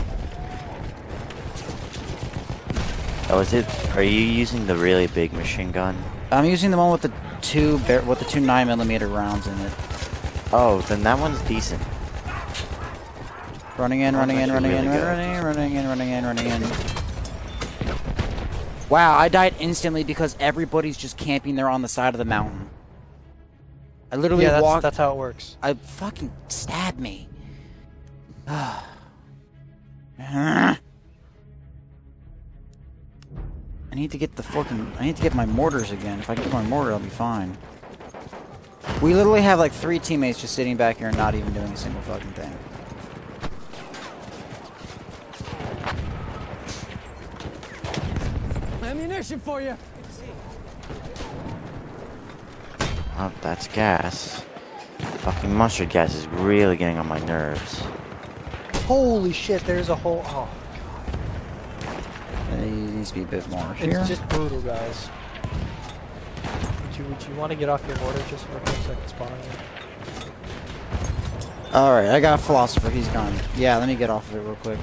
Speaker 3: Oh, is it? Are you using the really big machine gun?
Speaker 1: I'm using the one with the two 9mm rounds in it.
Speaker 3: Oh, then that one's decent.
Speaker 1: Running in, running in, running in, running in, running in, running in, running in. Wow, I died instantly because everybody's just camping there on the side of the mountain. I literally walked.
Speaker 2: That's how it works.
Speaker 1: I fucking stabbed me. I need to get I need to get my mortars again. If I get my mortar, I'll be fine. We literally have like 3 teammates just sitting back here and not even doing a single fucking thing.
Speaker 8: Ammunition for you.
Speaker 3: Oh, that's gas. Fucking mustard gas is really getting on my nerves.
Speaker 2: Holy shit, there's a whole... Oh,
Speaker 1: It needs to be a bit more here.
Speaker 2: it's just brutal, guys. Would you want to get off your mortar just for a quick second spawn here?
Speaker 1: Alright, I got a philosopher. He's gone. Yeah, let me get off of it real quick.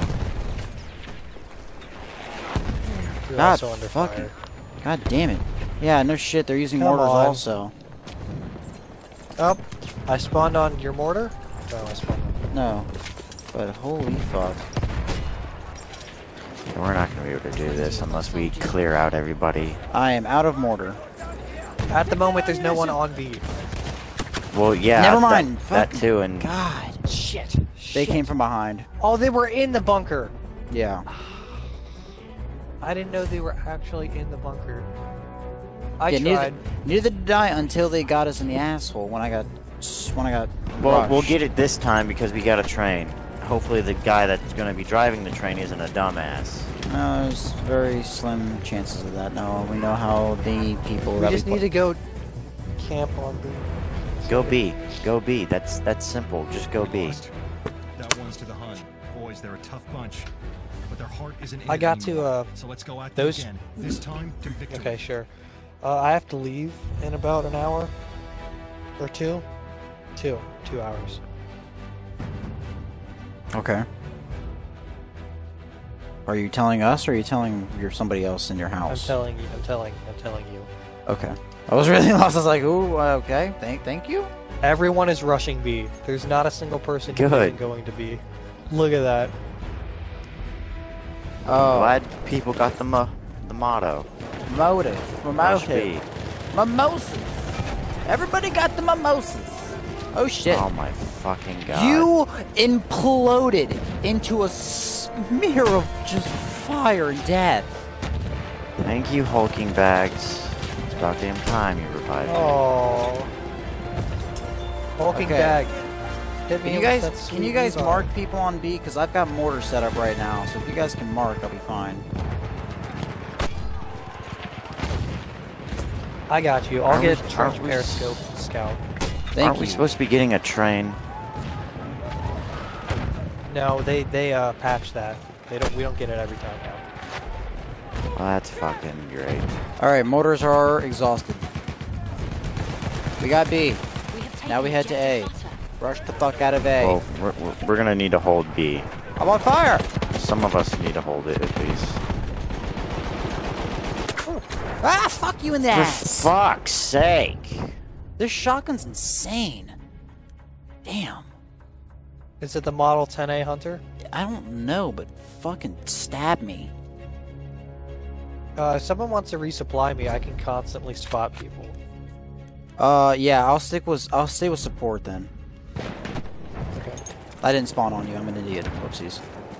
Speaker 2: You're
Speaker 1: God
Speaker 2: also under
Speaker 1: fucking...
Speaker 2: fire.
Speaker 1: God damn it. Yeah, no shit. They're using
Speaker 2: Come
Speaker 1: mortars
Speaker 2: on.
Speaker 1: also.
Speaker 2: Oh, I spawned on your mortar? No, I spawned on...
Speaker 1: No. But holy fuck.
Speaker 3: We're not gonna be able to do this unless we clear out everybody.
Speaker 1: I am out of mortar.
Speaker 2: At the moment, there's no one on B.
Speaker 3: Well, yeah.
Speaker 1: Never mind.
Speaker 3: That
Speaker 1: Fucking
Speaker 3: too, and
Speaker 1: God.
Speaker 2: Shit.
Speaker 1: They came from behind.
Speaker 2: Oh, they were in the bunker.
Speaker 1: Yeah.
Speaker 2: I didn't know they were actually in the bunker. I
Speaker 1: Yeah,
Speaker 2: tried.
Speaker 1: neither did I until they got us in the asshole when I got when I got.
Speaker 3: Well, we'll
Speaker 1: rushed.
Speaker 3: get it this time because we got a train. Hopefully the guy that's going to be driving the train isn't a dumbass.
Speaker 1: No, there's very slim chances of that. No, we know how the people
Speaker 2: We
Speaker 1: that
Speaker 2: just
Speaker 1: we
Speaker 2: need to go camp on B.
Speaker 3: Go B. Go B. That's simple. Just go B.
Speaker 4: That one's to the Hun. Boys, they're a tough bunch. But their heart isn't in
Speaker 2: I
Speaker 4: it
Speaker 2: got to,
Speaker 4: anymore. So let's go at
Speaker 2: those-
Speaker 4: them again. This time to victory.
Speaker 2: Okay, sure. I have to leave in about an hour or two. 2 hours.
Speaker 1: Okay. Are you telling us, or are you telling somebody else in your
Speaker 2: I'm
Speaker 1: house?
Speaker 2: telling you. I'm telling you.
Speaker 1: Okay. I was really lost. I was like, ooh, okay. Thank you.
Speaker 2: Everyone is rushing B. There's not a single person who
Speaker 3: Good.
Speaker 2: isn't going to B. Look at that.
Speaker 1: Oh,
Speaker 3: Glad people got the motto.
Speaker 1: motive.
Speaker 3: Rush B.
Speaker 1: Mimosas. Everybody got the mimosas. Oh shit.
Speaker 3: Oh my fucking god.
Speaker 1: You imploded into a smear of just fire and death.
Speaker 3: Thank you, hulking bags. It's about damn time you revived me.
Speaker 2: Oh. Hulking
Speaker 1: Okay.
Speaker 2: bag. Hit me
Speaker 1: Can you
Speaker 2: with
Speaker 1: guys
Speaker 2: that sweet
Speaker 1: mark
Speaker 2: revive.
Speaker 1: people on B? Because I've got mortar set up right now. So if you guys can mark, I'll be fine.
Speaker 2: I got you. I'll
Speaker 3: Aren't
Speaker 2: get
Speaker 3: we-
Speaker 2: trench
Speaker 3: aren't we
Speaker 2: periscope scout.
Speaker 1: Thank
Speaker 3: Aren't
Speaker 1: you.
Speaker 3: we supposed to be getting a train?
Speaker 2: No, they patch that. We don't get it every time now.
Speaker 3: Well, that's fucking great.
Speaker 1: All right, motors are exhausted. We got B.
Speaker 5: We have taken
Speaker 1: Now we head to A.
Speaker 5: objective butter.
Speaker 1: Rush the fuck out of A.
Speaker 3: Well, we're gonna need to hold B.
Speaker 1: I'm on fire!
Speaker 3: Some of us need to hold it at least.
Speaker 1: Ah, fuck you in the
Speaker 3: For
Speaker 1: ass!
Speaker 3: fuck's sake!
Speaker 1: This shotgun's insane. Damn.
Speaker 2: Is it the Model 10A Hunter?
Speaker 1: I don't know, but fucking stab me.
Speaker 2: If someone wants to resupply me, I can constantly spot people.
Speaker 1: Yeah, I'll stay with support then.
Speaker 2: Okay.
Speaker 1: I didn't spawn on you. I'm an idiot. Whoopsies.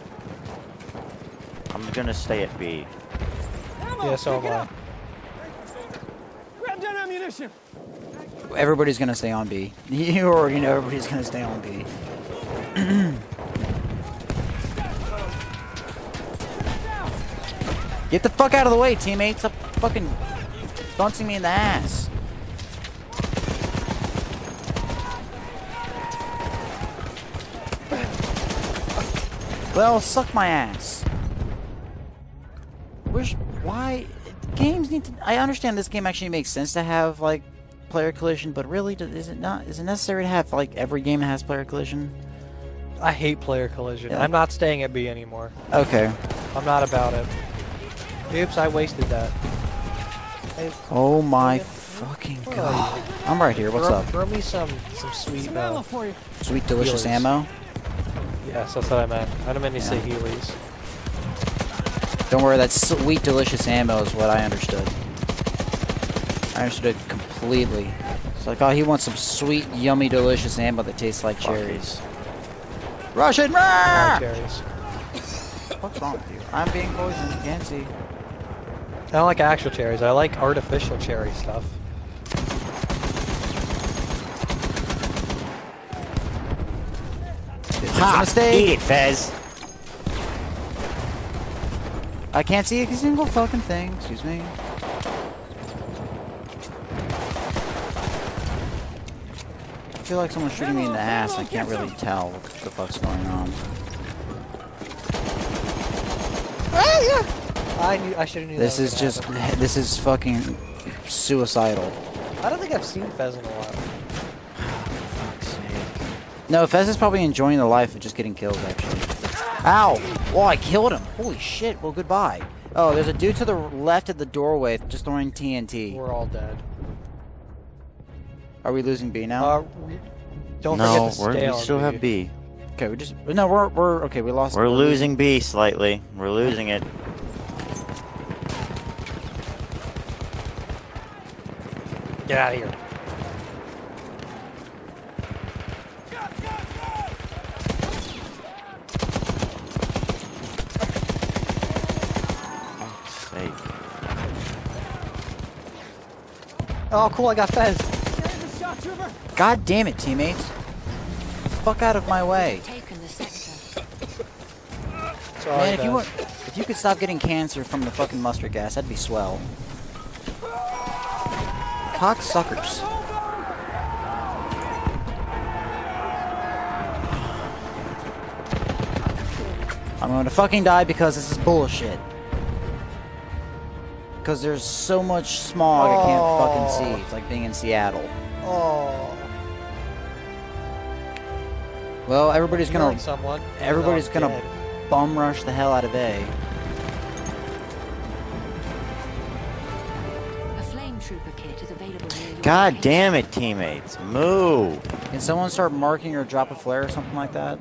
Speaker 3: I'm gonna stay at B.
Speaker 2: Yeah, so am I.
Speaker 1: Everybody's gonna stay on B. You already know everybody's gonna stay on B. Get the fuck out of the way, teammates! Stop fucking bouncing me in the ass. Well, suck my ass. Why? Games need to. I understand this game actually makes sense to have like player collision, but really, is it not? Is it necessary to have like every game that has player collision?
Speaker 2: I hate player collision.
Speaker 1: Yeah.
Speaker 2: I'm not staying at B anymore.
Speaker 1: Okay.
Speaker 2: I'm not about it. Oops, I wasted that. Hey,
Speaker 1: Oh my
Speaker 2: Logan,
Speaker 1: fucking
Speaker 2: where
Speaker 1: god!
Speaker 2: are you?
Speaker 1: I'm right here. What's
Speaker 2: throw,
Speaker 1: up?
Speaker 2: Throw me some sweet.
Speaker 1: Sweet delicious
Speaker 2: Healers.
Speaker 1: ammo.
Speaker 2: Yes, that's what I meant. I don't mean to say
Speaker 1: Yeah.
Speaker 2: Heelys.
Speaker 1: Don't worry, that sweet delicious ammo is what I understood. I understood it completely. It's like, oh, he wants some sweet, yummy, delicious ammo that tastes like cherries. Russian!
Speaker 2: Ah,
Speaker 1: Rah!
Speaker 2: cherries.
Speaker 1: What's wrong with you? I'm being poisoned. You can't see.
Speaker 2: I don't like actual cherries. I like artificial cherry stuff.
Speaker 1: It's a mistake.
Speaker 3: Eat it, Fez!
Speaker 1: I can't see a single fucking thing. Excuse me. I feel like someone's shooting me in the ass. I can't really tell what the fuck's going on.
Speaker 2: I should have knew
Speaker 1: This
Speaker 2: that was
Speaker 1: is
Speaker 2: gonna
Speaker 1: just.
Speaker 2: happen.
Speaker 1: This is fucking suicidal.
Speaker 2: I don't think I've seen Fez in a while.
Speaker 3: Fuck's sake.
Speaker 1: No, Fez is probably enjoying the life of just getting killed, actually. Ow! Oh, I killed him! Holy shit, well, goodbye. Oh, there's a dude to the left at the doorway just throwing TNT.
Speaker 2: We're all dead.
Speaker 1: Are we losing B now?
Speaker 2: Don't
Speaker 3: No,
Speaker 2: forget to stay
Speaker 3: we
Speaker 2: on
Speaker 3: still have B.
Speaker 1: Okay, we just. No, we're. Okay, we lost.
Speaker 3: We're losing B slightly. We're losing it.
Speaker 2: Get out of here.
Speaker 3: Fuck's sake.
Speaker 2: Oh, cool, I got Fez.
Speaker 1: God damn it, teammates. Fuck out of my way.
Speaker 5: Taken the sector.
Speaker 2: Sorry,
Speaker 1: Man,
Speaker 2: guys.
Speaker 1: if you could stop getting cancer from the fucking mustard gas, that'd be swell. Cocksuckers. I'm going to fucking die because this is bullshit. Because there's so much smog I can't fucking see. It's like being in Seattle.
Speaker 2: Oh.
Speaker 1: Well, everybody's
Speaker 2: Killing
Speaker 1: gonna
Speaker 2: someone.
Speaker 1: everybody's
Speaker 2: Oh,
Speaker 1: gonna
Speaker 2: dead.
Speaker 1: bum rush the hell out of A.
Speaker 5: A flame trooper kit is available near your
Speaker 3: God
Speaker 5: location.
Speaker 3: damn it, teammates. Move.
Speaker 1: Can someone start marking or drop a flare or something like that?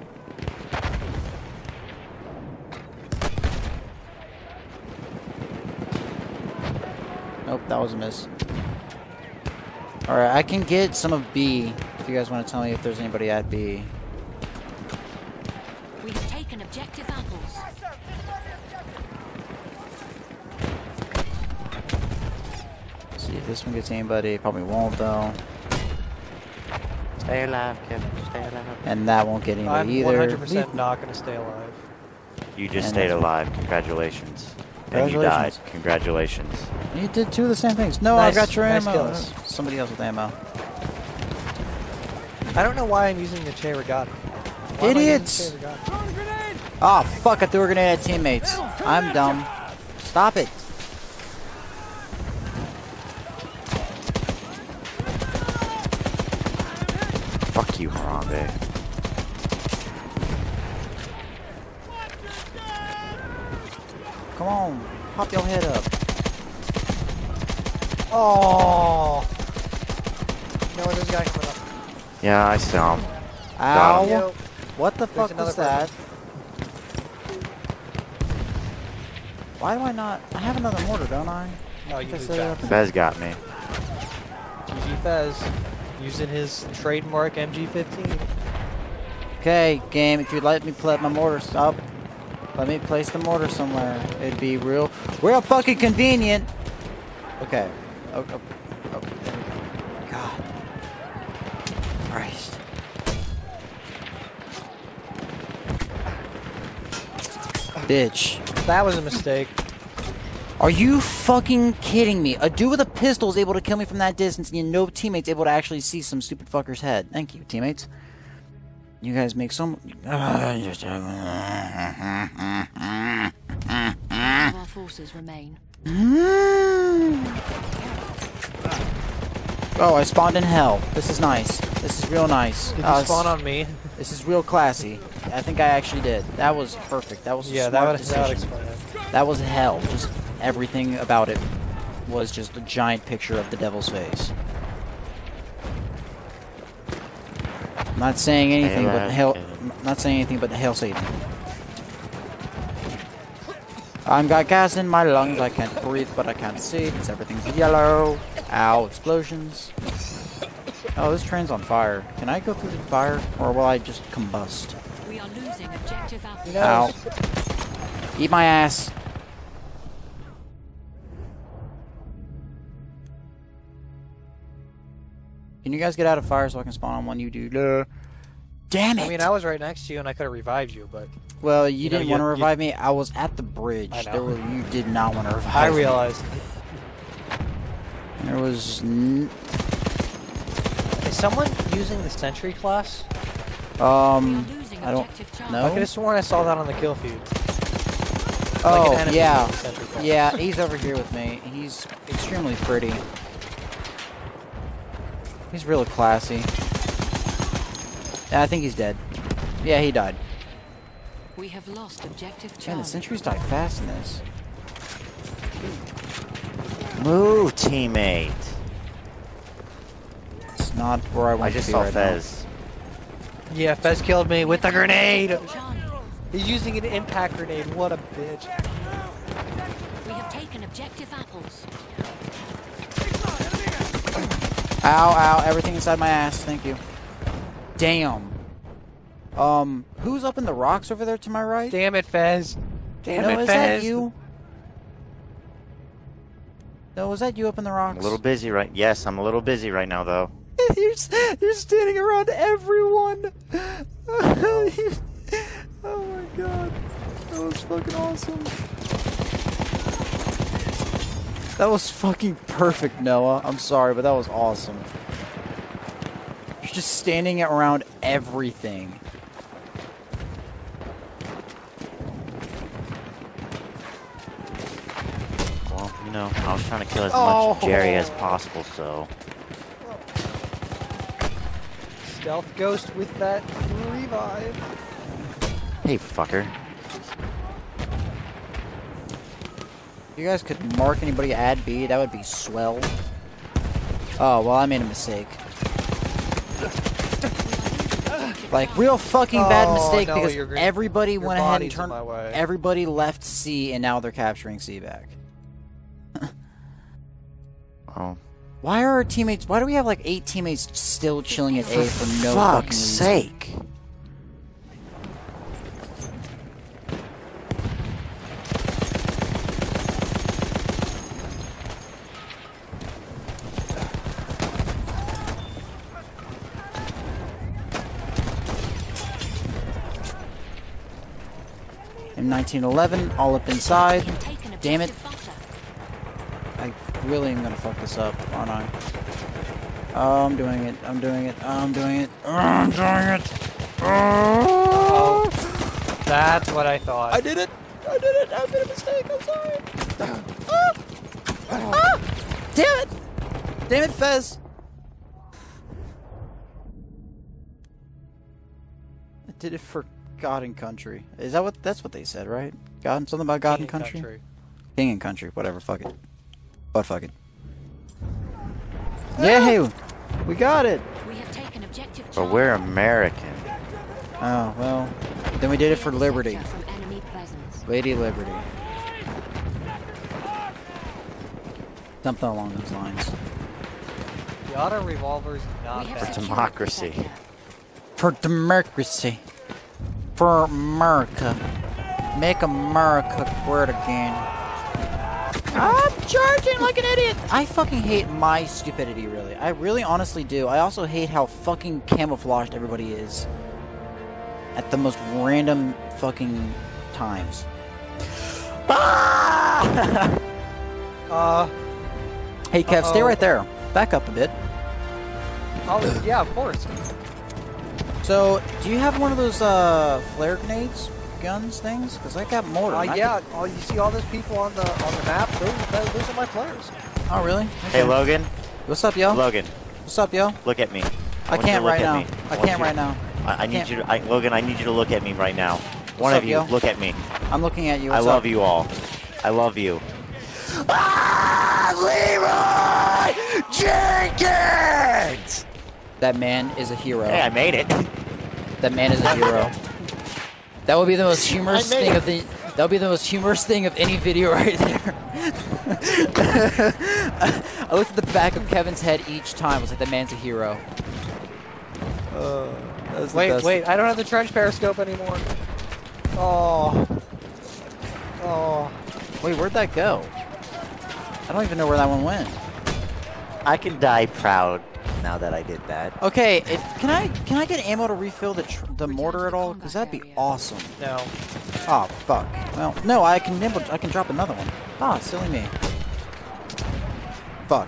Speaker 1: Nope, that was a miss. Alright, I can get some of B if you guys want to tell me if there's anybody at B.
Speaker 5: We have taken objective apples.
Speaker 1: Let's see if this one gets anybody. Probably won't though.
Speaker 3: Stay alive, Kevin. Stay alive.
Speaker 1: And that won't get
Speaker 2: I'm
Speaker 1: anybody either.
Speaker 2: 100% not going to stay alive.
Speaker 3: You just
Speaker 1: And
Speaker 3: stayed
Speaker 1: that's-
Speaker 3: alive. Congratulations. And you died.
Speaker 1: Congratulations.
Speaker 3: Congratulations.
Speaker 1: You did two of the same things. No,
Speaker 2: Nice-
Speaker 1: I got your
Speaker 2: nice
Speaker 1: ammo.
Speaker 2: kills.
Speaker 1: Somebody else with ammo.
Speaker 2: I don't know why I'm using the Cherigata.
Speaker 1: Idiots! Oh, fuck, I threw a grenade at teammates. I'm dumb. Stop it.
Speaker 3: Fuck you, Harambe.
Speaker 1: Come on, pop your head up.
Speaker 2: Oh! No, there's a guy coming up.
Speaker 3: Yeah, I saw him.
Speaker 1: Ow.
Speaker 2: Yo.
Speaker 1: What the fuck
Speaker 2: another
Speaker 1: was that? Why do I not? I have another mortar, don't I?
Speaker 2: No, you
Speaker 1: I
Speaker 2: moved
Speaker 1: set it
Speaker 2: back.
Speaker 1: up.
Speaker 3: Fez got me.
Speaker 2: GG Fez. Using his trademark MG15.
Speaker 1: Okay, game, if you'd let me put my mortar up, let me place the mortar somewhere. It'd be real fucking convenient. Okay. Oh, there we go. God. Christ. Bitch.
Speaker 2: That was a mistake.
Speaker 1: Are you fucking kidding me? A dude with a pistol is able to kill me from that distance, and no teammate's able to actually see some stupid fucker's head. Thank you, teammates. You guys make so much.
Speaker 5: Our forces remain.
Speaker 1: Oh, I spawned in hell. This is nice. This is real nice.
Speaker 2: Did you spawn on me?
Speaker 1: This is real classy. I think I actually did. That was perfect. That was a
Speaker 2: Yeah,
Speaker 1: smart
Speaker 2: that would
Speaker 1: decision.
Speaker 2: explain it.
Speaker 1: That was hell. Just everything about it was just a giant picture of the devil's face. I'm not saying anything but hell. I'm not saying anything but hail Satan. I've got gas in my lungs. I can't breathe, but I can't see because everything's yellow. Ow! Explosions. Oh, this train's on fire. Can I go through the fire, or will I just combust?
Speaker 5: We are losing objective apples.
Speaker 1: Ow! Eat my ass. Can you guys get out of fire so I can spawn on one you do? Damn it!
Speaker 2: I mean, I was right next to you and I could have revived you, but
Speaker 1: Well, you
Speaker 2: know,
Speaker 1: didn't
Speaker 2: you-
Speaker 1: want to
Speaker 2: you-
Speaker 1: revive me. I was at the bridge.
Speaker 2: I know.
Speaker 1: You did not want to revive
Speaker 2: I
Speaker 1: me.
Speaker 2: realized.
Speaker 1: There was.
Speaker 2: Is someone using the Sentry class?
Speaker 5: We are losing
Speaker 1: I don't
Speaker 5: objective Charlie.
Speaker 1: know.
Speaker 2: I could have sworn I saw that on the kill feed.
Speaker 1: Oh,
Speaker 2: like an enemy
Speaker 1: yeah.
Speaker 2: using the Sentry class.
Speaker 1: Yeah, he's over here with me. He's extremely pretty. He's really classy. Yeah, I think he's dead. Yeah, he died.
Speaker 5: We have lost objective
Speaker 1: Man,
Speaker 5: Charlie.
Speaker 1: the sentries die fast in this.
Speaker 3: Move, teammate.
Speaker 1: It's not where I want
Speaker 3: I
Speaker 1: to
Speaker 3: just
Speaker 1: be
Speaker 3: saw
Speaker 1: right
Speaker 3: Fez.
Speaker 2: Yeah, Fez killed me with the grenade!
Speaker 5: Charlie.
Speaker 2: He's using an impact grenade, what a bitch.
Speaker 5: We have taken objective apples.
Speaker 1: Ow, ow, everything inside my ass. Thank you. Damn. Who's up in the rocks over there to my right?
Speaker 2: Damn it, Fez. Damn
Speaker 1: No,
Speaker 2: it,
Speaker 1: is
Speaker 2: Fez.
Speaker 1: that you? No, was that you up in the
Speaker 3: I'm
Speaker 1: rocks?
Speaker 3: a little busy right. Yes, I'm a little busy right now, though.
Speaker 1: You're standing around everyone. Oh my god, that was fucking awesome. That was fucking perfect, Noah. I'm sorry, but that was awesome. You're just standing around everything.
Speaker 3: Well, you know, I was trying to kill as much of Jerry as possible, so...
Speaker 2: Stealth Ghost with that revive.
Speaker 3: Hey, fucker.
Speaker 1: You guys could mark anybody add B, that would be swell. Oh, well, I made a mistake. Like, real fucking bad mistake
Speaker 2: no,
Speaker 1: because everybody went ahead and turned...
Speaker 2: way.
Speaker 1: Everybody left C, and now they're capturing C back.
Speaker 3: Oh.
Speaker 1: Why are our teammates... Why do we have, like, 8 teammates still chilling at A for no fucking
Speaker 3: Fuck's
Speaker 1: reason?
Speaker 3: sake!
Speaker 1: M1911, all up inside. Damn it. I really am gonna fuck this up, aren't I? Oh, I'm doing it. I'm doing it. I'm doing it. I'm doing it.
Speaker 2: Oh, that's what I thought.
Speaker 1: I did it. I did it. I made a mistake. I'm sorry. Ah! Ah! Damn it. Damn it, Fez. I did it for God and country. Is that what? That's what they said, right? God, something about God and country. King and country. Whatever. Fuck it. But fuck it. Yeah, hey, we got it.
Speaker 5: We have taken objective
Speaker 3: But we're American.
Speaker 1: Oh well, then we did it for liberty.
Speaker 5: from enemy presence.
Speaker 1: Lady Liberty. Something along those lines.
Speaker 2: The auto revolver's not
Speaker 5: We have
Speaker 2: bad.
Speaker 5: secured
Speaker 3: democracy.
Speaker 5: the sector.
Speaker 1: For democracy. For America. Make America great again. I'm charging like an idiot! I fucking hate my stupidity, really. I really honestly do. I also hate how fucking camouflaged everybody is. At the most random fucking times. Hey Kev, stay right there. Back up a bit.
Speaker 2: Oh, yeah, of course.
Speaker 1: So, do you have one of those flare grenades, guns, things? Because I got mortar. and I
Speaker 2: Yeah. Oh, you see all those people on the map? Those are my flares.
Speaker 1: could- Oh, really?
Speaker 3: Hey,
Speaker 1: Okay.
Speaker 3: Logan.
Speaker 1: What's up, yo?
Speaker 3: Logan,
Speaker 1: What's up, yo?
Speaker 3: look at me.
Speaker 1: I
Speaker 3: want you
Speaker 1: can't
Speaker 3: to look
Speaker 1: right
Speaker 3: at
Speaker 1: now.
Speaker 3: me.
Speaker 1: I
Speaker 3: want
Speaker 1: can't
Speaker 3: you-
Speaker 1: right now.
Speaker 3: I need
Speaker 1: can't.
Speaker 3: you to, Logan, I need you to look at me right now. One
Speaker 1: up,
Speaker 3: of you,
Speaker 1: yo?
Speaker 3: look at me.
Speaker 1: I'm looking at you.
Speaker 3: I
Speaker 1: What's
Speaker 3: love
Speaker 1: up?
Speaker 3: you all. I love you. Leroy Jenkins!
Speaker 1: That man is a hero.
Speaker 3: Hey, I made it.
Speaker 1: That man is a hero. That would be the most humorous
Speaker 3: I made
Speaker 1: thing
Speaker 3: it.
Speaker 1: of the. That would be the most humorous thing of any video right there. I looked at the back of Kevin's head each time. I was like, that man's a hero. That was the best.
Speaker 2: Wait, I don't have the trench periscope anymore. Oh.
Speaker 1: Wait, where'd that go? I don't even know where that one went.
Speaker 3: I can die proud now that I did that.
Speaker 1: Okay, can I get ammo to refill the mortar at all? Because that'd be awesome.
Speaker 2: No.
Speaker 1: Oh fuck. Well, no, I can drop another one. Ah, silly me. Fuck.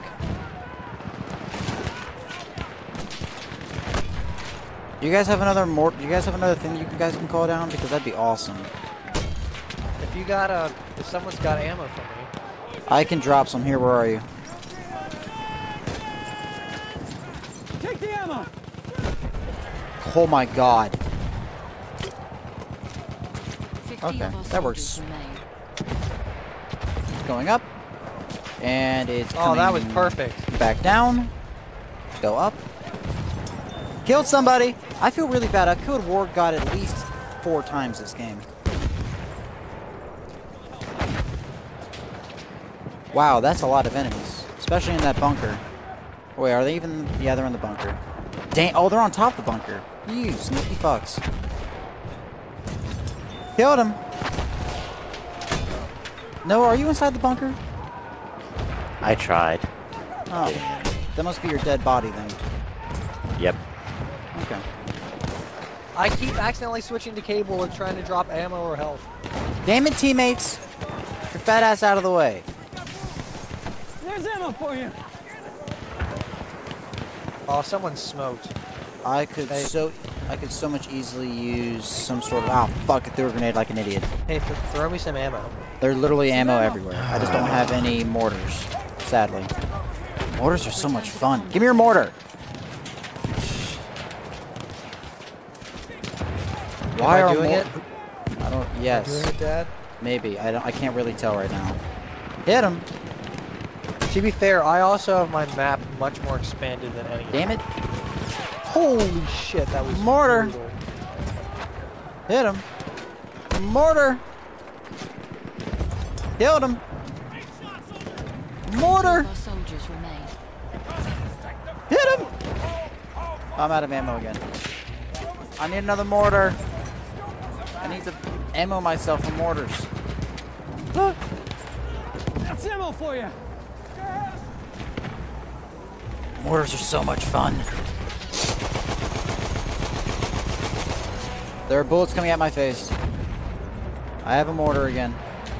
Speaker 1: Do you guys have another mortar? Do you guys have another thing you guys can call down? Because that'd be awesome.
Speaker 2: If someone's got ammo for me.
Speaker 1: I can drop some here. Where are you?
Speaker 6: Take the ammo!
Speaker 1: Oh my god.
Speaker 5: 50
Speaker 1: Okay,
Speaker 5: of our
Speaker 1: that works.
Speaker 5: soldiers remain.
Speaker 1: It's going up. And it's
Speaker 2: Oh, that was
Speaker 1: coming
Speaker 2: perfect.
Speaker 1: back down. Go up. Killed somebody. I feel really bad. I've killed Ward God at least 4 times this game. Wow, that's a lot of enemies. Especially in that bunker. Wait, are they even... Yeah, they're in the bunker. Dang... Oh, they're on top of the bunker. You sneaky fucks. Killed him. No, are you inside the bunker?
Speaker 3: I tried.
Speaker 1: Oh. That must be your dead body then.
Speaker 3: Yep.
Speaker 1: Okay.
Speaker 2: I keep accidentally switching to cable and trying to drop ammo or health.
Speaker 1: Damn it, teammates! Your fat ass out of the way.
Speaker 8: There's ammo for you.
Speaker 2: Oh, someone smoked.
Speaker 1: I could so much easily use some sort of fuck! I threw a grenade like an idiot.
Speaker 2: Hey, throw me some ammo.
Speaker 1: There's literally ammo everywhere. I just don't have any mortars, sadly. Mortars are so much fun. Give me your mortar. Why
Speaker 2: Am I
Speaker 1: are
Speaker 2: doing it?
Speaker 1: I don't. Yes.
Speaker 2: Am I doing it, Dad?
Speaker 1: Maybe. I can't really tell right now. Hit him.
Speaker 2: To be fair, I also have my map much more expanded than any.
Speaker 1: Damn it.
Speaker 2: Holy shit, that was
Speaker 1: Mortar.
Speaker 2: brutal.
Speaker 1: Hit him. Mortar. Killed him. Mortar.
Speaker 5: Our soldiers remain.
Speaker 1: Hit him. I'm out of ammo again. I need another mortar. I need to ammo myself for mortars. Look.
Speaker 8: That's ammo for you.
Speaker 1: Mortars are so much fun. There are bullets coming at my face. I have a mortar again.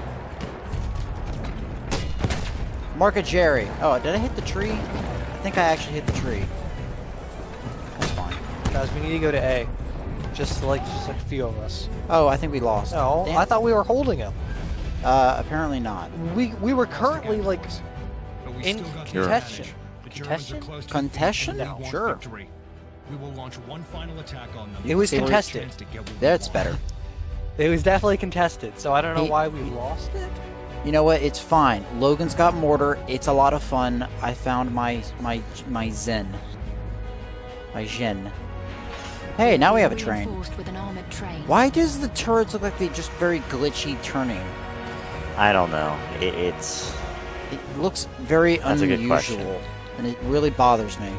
Speaker 1: Mark a Jerry. Oh, did I hit the tree? I think I actually hit the tree. That's fine.
Speaker 2: Guys, we need to go to A. Just a few of us.
Speaker 1: Oh, I think we lost.
Speaker 2: No,
Speaker 1: Damn.
Speaker 2: I thought we were holding him.
Speaker 1: Apparently not.
Speaker 2: We were currently like
Speaker 4: But we
Speaker 2: in
Speaker 4: still got the
Speaker 2: contention.
Speaker 4: advantage. The Germans are
Speaker 2: Contestion?
Speaker 4: close to
Speaker 1: Contention?
Speaker 4: the point.
Speaker 1: Sure.
Speaker 4: Victory. We will launch one final attack on them.
Speaker 2: It was
Speaker 1: See, we're-
Speaker 2: contested.
Speaker 4: Chance to get what we
Speaker 1: That's
Speaker 4: want.
Speaker 1: better.
Speaker 2: It was definitely contested, so I don't know
Speaker 1: He-
Speaker 2: why we lost it.
Speaker 1: You know what? It's fine. Logan's got mortar. It's a lot of fun. I found my zen. My zen. Hey, now we have a train.
Speaker 5: Reinforced with an armored train.
Speaker 1: Why does the turrets look like they just very glitchy turning?
Speaker 3: I don't know. It's
Speaker 1: It looks very
Speaker 3: That's a good
Speaker 1: unusual,
Speaker 3: question.
Speaker 1: and it really bothers me.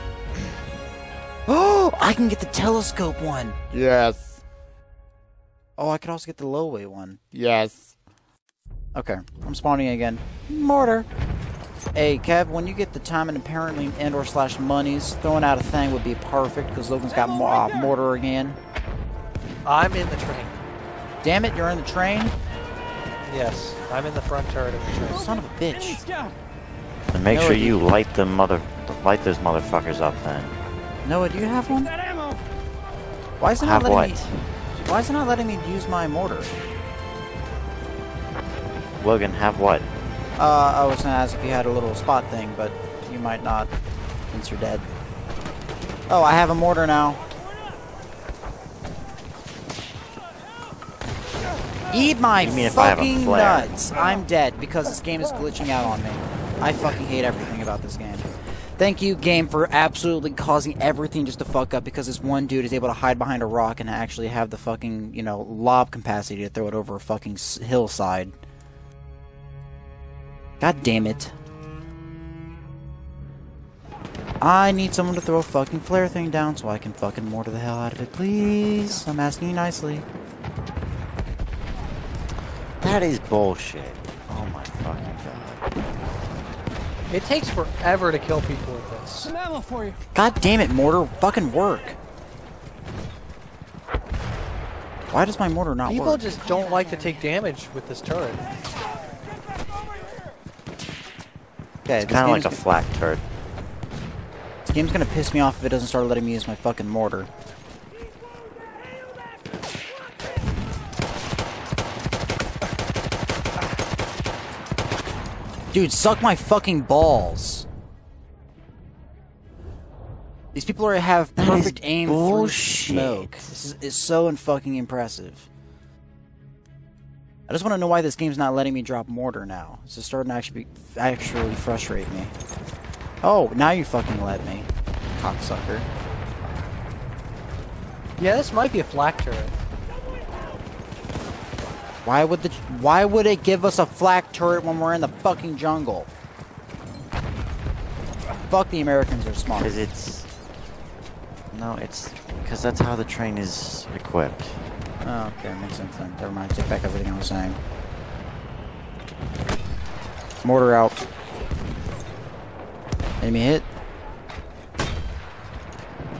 Speaker 1: Oh, I can get the telescope one. Yes. Oh, I could also get the low weight one. Yes. Okay, I'm spawning again. Mortar. Hey, Kev, when you get the time and apparently and/or / monies, throwing out a thing would be perfect because Logan's got mortar again.
Speaker 2: I'm in the train.
Speaker 1: Damn it, you're in the train.
Speaker 2: Yes, I'm in the front turret of the train.
Speaker 1: Son of a
Speaker 8: Enemy
Speaker 1: bitch.
Speaker 8: scout.
Speaker 3: and make
Speaker 1: No,
Speaker 3: sure
Speaker 1: it-
Speaker 3: you light those motherfuckers up then.
Speaker 1: Noah, do you have one?
Speaker 8: That ammo.
Speaker 1: Why is it not
Speaker 3: Have
Speaker 1: letting
Speaker 3: what?
Speaker 1: me? Why is it not letting me use my mortar?
Speaker 3: Logan, have what?
Speaker 1: I was gonna ask if you had a little spot thing, but you might not, since you're dead. Oh, I have a mortar now. Eat my
Speaker 3: You mean if I have a
Speaker 1: fucking
Speaker 3: flare?
Speaker 1: nuts! I'm dead because this game is glitching out on me. I fucking hate everything about this game. Thank you, game, for absolutely causing everything just to fuck up because this one dude is able to hide behind a rock and actually have the fucking, you know, lob capacity to throw it over a fucking hillside. God damn it. I need someone to throw a fucking flare thing down so I can fucking mortar the hell out of it, please. I'm asking you nicely.
Speaker 3: That is bullshit. Oh my fucking god.
Speaker 2: It takes forever to kill people with this.
Speaker 8: Some ammo for you.
Speaker 1: God damn it, mortar, fucking work. Why does my mortar not
Speaker 2: People
Speaker 1: work?
Speaker 2: just don't like to take damage with this turret.
Speaker 1: Okay,
Speaker 3: It's kind of like a flak turret.
Speaker 1: This game's gonna piss me off if it doesn't start letting me use my fucking mortar. Dude, suck my fucking balls. These people already have
Speaker 3: That
Speaker 1: perfect
Speaker 3: is
Speaker 1: aim through
Speaker 3: bullshit.
Speaker 1: smoke. This is so fucking impressive. I just want to know why this game's not letting me drop mortar now. This is starting to actually frustrate me. Oh, now you fucking let me, cocksucker.
Speaker 2: Yeah, this might be a flak turret.
Speaker 1: Why would it give us a flak turret when we're in the fucking jungle? Fuck, the Americans are smart.
Speaker 3: Because it's... No, it's... Because that's how the train is equipped.
Speaker 1: Oh, okay, makes sense then. Never mind, take back everything I was saying. Mortar out. Enemy hit.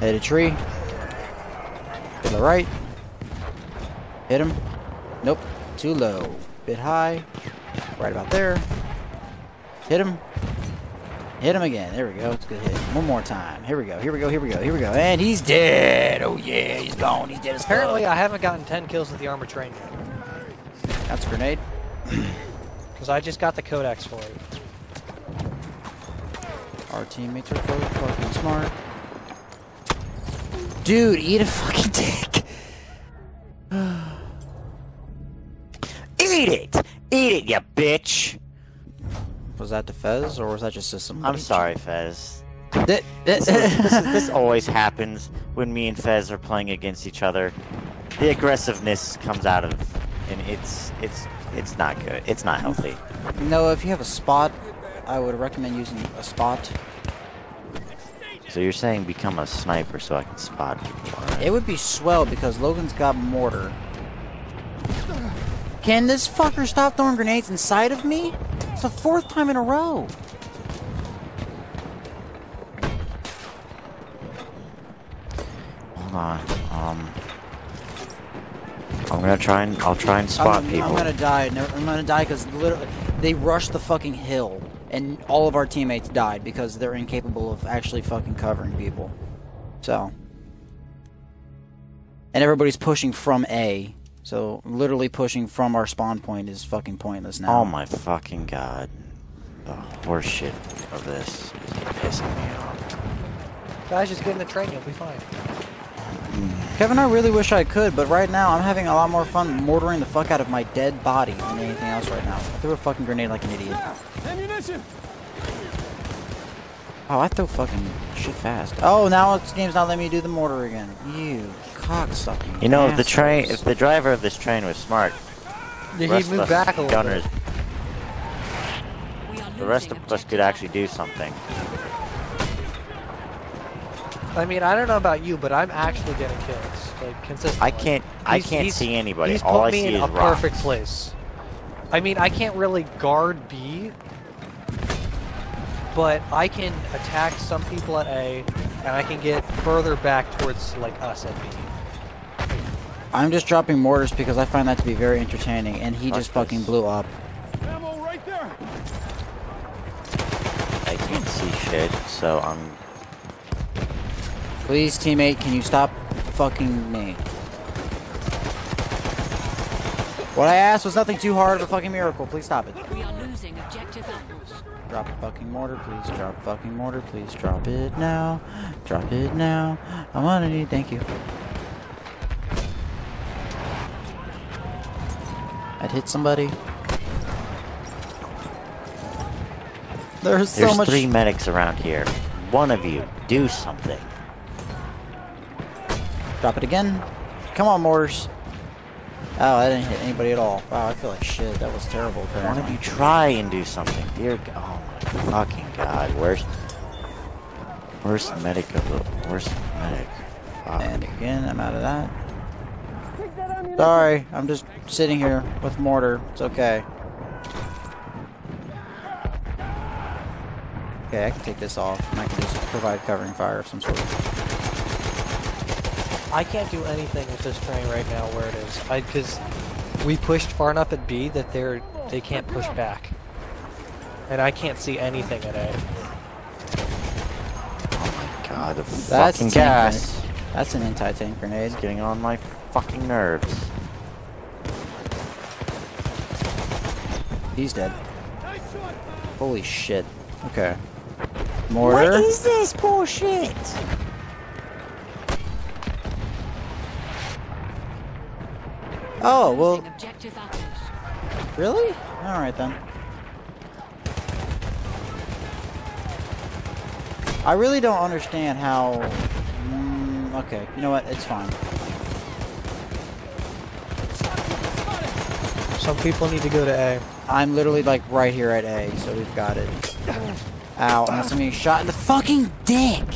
Speaker 1: Hit a tree. To the right. Hit him. Nope. Too low. Bit high. Right about there. Hit him. Hit him again. There we go. It's a good hit. One more time. Here we go. Here we go. Here we go. Here we go. And he's dead. Oh yeah, he's gone. He's dead as fuck.
Speaker 2: Apparently, I haven't gotten 10 kills with the armored train yet.
Speaker 1: That's a grenade.
Speaker 2: Because I just got the codex for it.
Speaker 1: Our teammates are fucking smart. Dude, eat a fucking dick.
Speaker 3: Eat it! Eat it, you bitch!
Speaker 1: Was that the Fez, or was that just system?
Speaker 3: I'm sorry, Fez.
Speaker 1: This
Speaker 3: This always happens when me and Fez are playing against each other. The aggressiveness comes out of, and it's not good. It's not healthy.
Speaker 1: No, if you have a spot, I would recommend using a spot.
Speaker 3: So you're saying become a sniper so I can spot people, alright?
Speaker 1: It would be swell because Logan's got mortar. Can this fucker stop throwing grenades inside of me? It's the 4th time in a row.
Speaker 3: Hold on. I'll try and spot people.
Speaker 1: I'm gonna die. I'm gonna die because literally they rushed the fucking hill, and all of our teammates died because they're incapable of actually fucking covering people. So, and everybody's pushing from A. So literally pushing from our spawn point is fucking pointless now.
Speaker 3: Oh my fucking god. The horseshit of this is pissing me off.
Speaker 2: Guys, just get in the train, you'll be fine.
Speaker 1: Kevin, I really wish I could, but right now I'm having a lot more fun mortaring the fuck out of my dead body than anything else right now. I threw a fucking grenade like an idiot.
Speaker 8: Ammunition!
Speaker 1: Oh, I throw fucking shit fast. Oh, now this game's not letting me do the mortar again. You cocksucking.
Speaker 3: You know, if
Speaker 1: assholes.
Speaker 3: the driver of this train was smart,
Speaker 2: Did he move back a little
Speaker 3: gunners,
Speaker 2: bit?
Speaker 3: the rest of us could actually do something.
Speaker 2: I mean, I don't know about you, but I'm actually getting kills, like, consistently.
Speaker 3: I can't see anybody.
Speaker 2: He's
Speaker 3: All
Speaker 2: put
Speaker 3: I
Speaker 2: me
Speaker 3: see
Speaker 2: in
Speaker 3: is
Speaker 2: a
Speaker 3: rocks.
Speaker 2: perfect place. I mean, I can't really guard B, but I can attack some people at A, and I can get further back towards, like, us at B.
Speaker 1: I'm just dropping mortars because I find that to be very entertaining, and he just fucking blew up.
Speaker 8: Ammo right there!
Speaker 3: I can't see shit, so I'm...
Speaker 1: Please, teammate, can you stop fucking me? What I asked was nothing too hard of a fucking miracle. Please stop it.
Speaker 5: We are losing objective apples.
Speaker 1: Drop a fucking mortar, please. Drop a fucking mortar, please. Drop it now. Drop it now. I want to thank you. I'd hit somebody. There's so much.
Speaker 3: 3 medics around here. One of you, do something.
Speaker 1: Drop it again. Come on, mortars. Oh, I didn't hit anybody at all. Wow, I feel like shit. That was terrible.
Speaker 3: One
Speaker 1: Apparently.
Speaker 3: of you try and do something. Dear God. Oh my fucking god. Worst medic of the worst medic. Fuck.
Speaker 1: And again, I'm out of that. Sorry, I'm just sitting here with mortar. It's okay. Okay, I can take this off, and I can just provide covering fire of some sort.
Speaker 2: I can't do anything with this train right now where it is. Because we pushed far enough at B that they can't push back. And I can't see anything at A.
Speaker 3: Oh my god, the
Speaker 1: That's
Speaker 3: fucking
Speaker 1: a tank
Speaker 3: gas.
Speaker 1: grenade. That's an anti-tank grenade.
Speaker 3: It's getting on my fucking nerves.
Speaker 1: He's dead. Holy shit. Okay. Mortar.
Speaker 3: What is this bullshit?
Speaker 1: Oh, well,
Speaker 5: Losing objective apples.
Speaker 1: really? Alright then. I really don't understand how... okay, you know what? It's fine.
Speaker 2: Some people need to go to A.
Speaker 1: I'm literally like right here at A, so we've got it. Ow, unless I'm being shot in the fucking dick!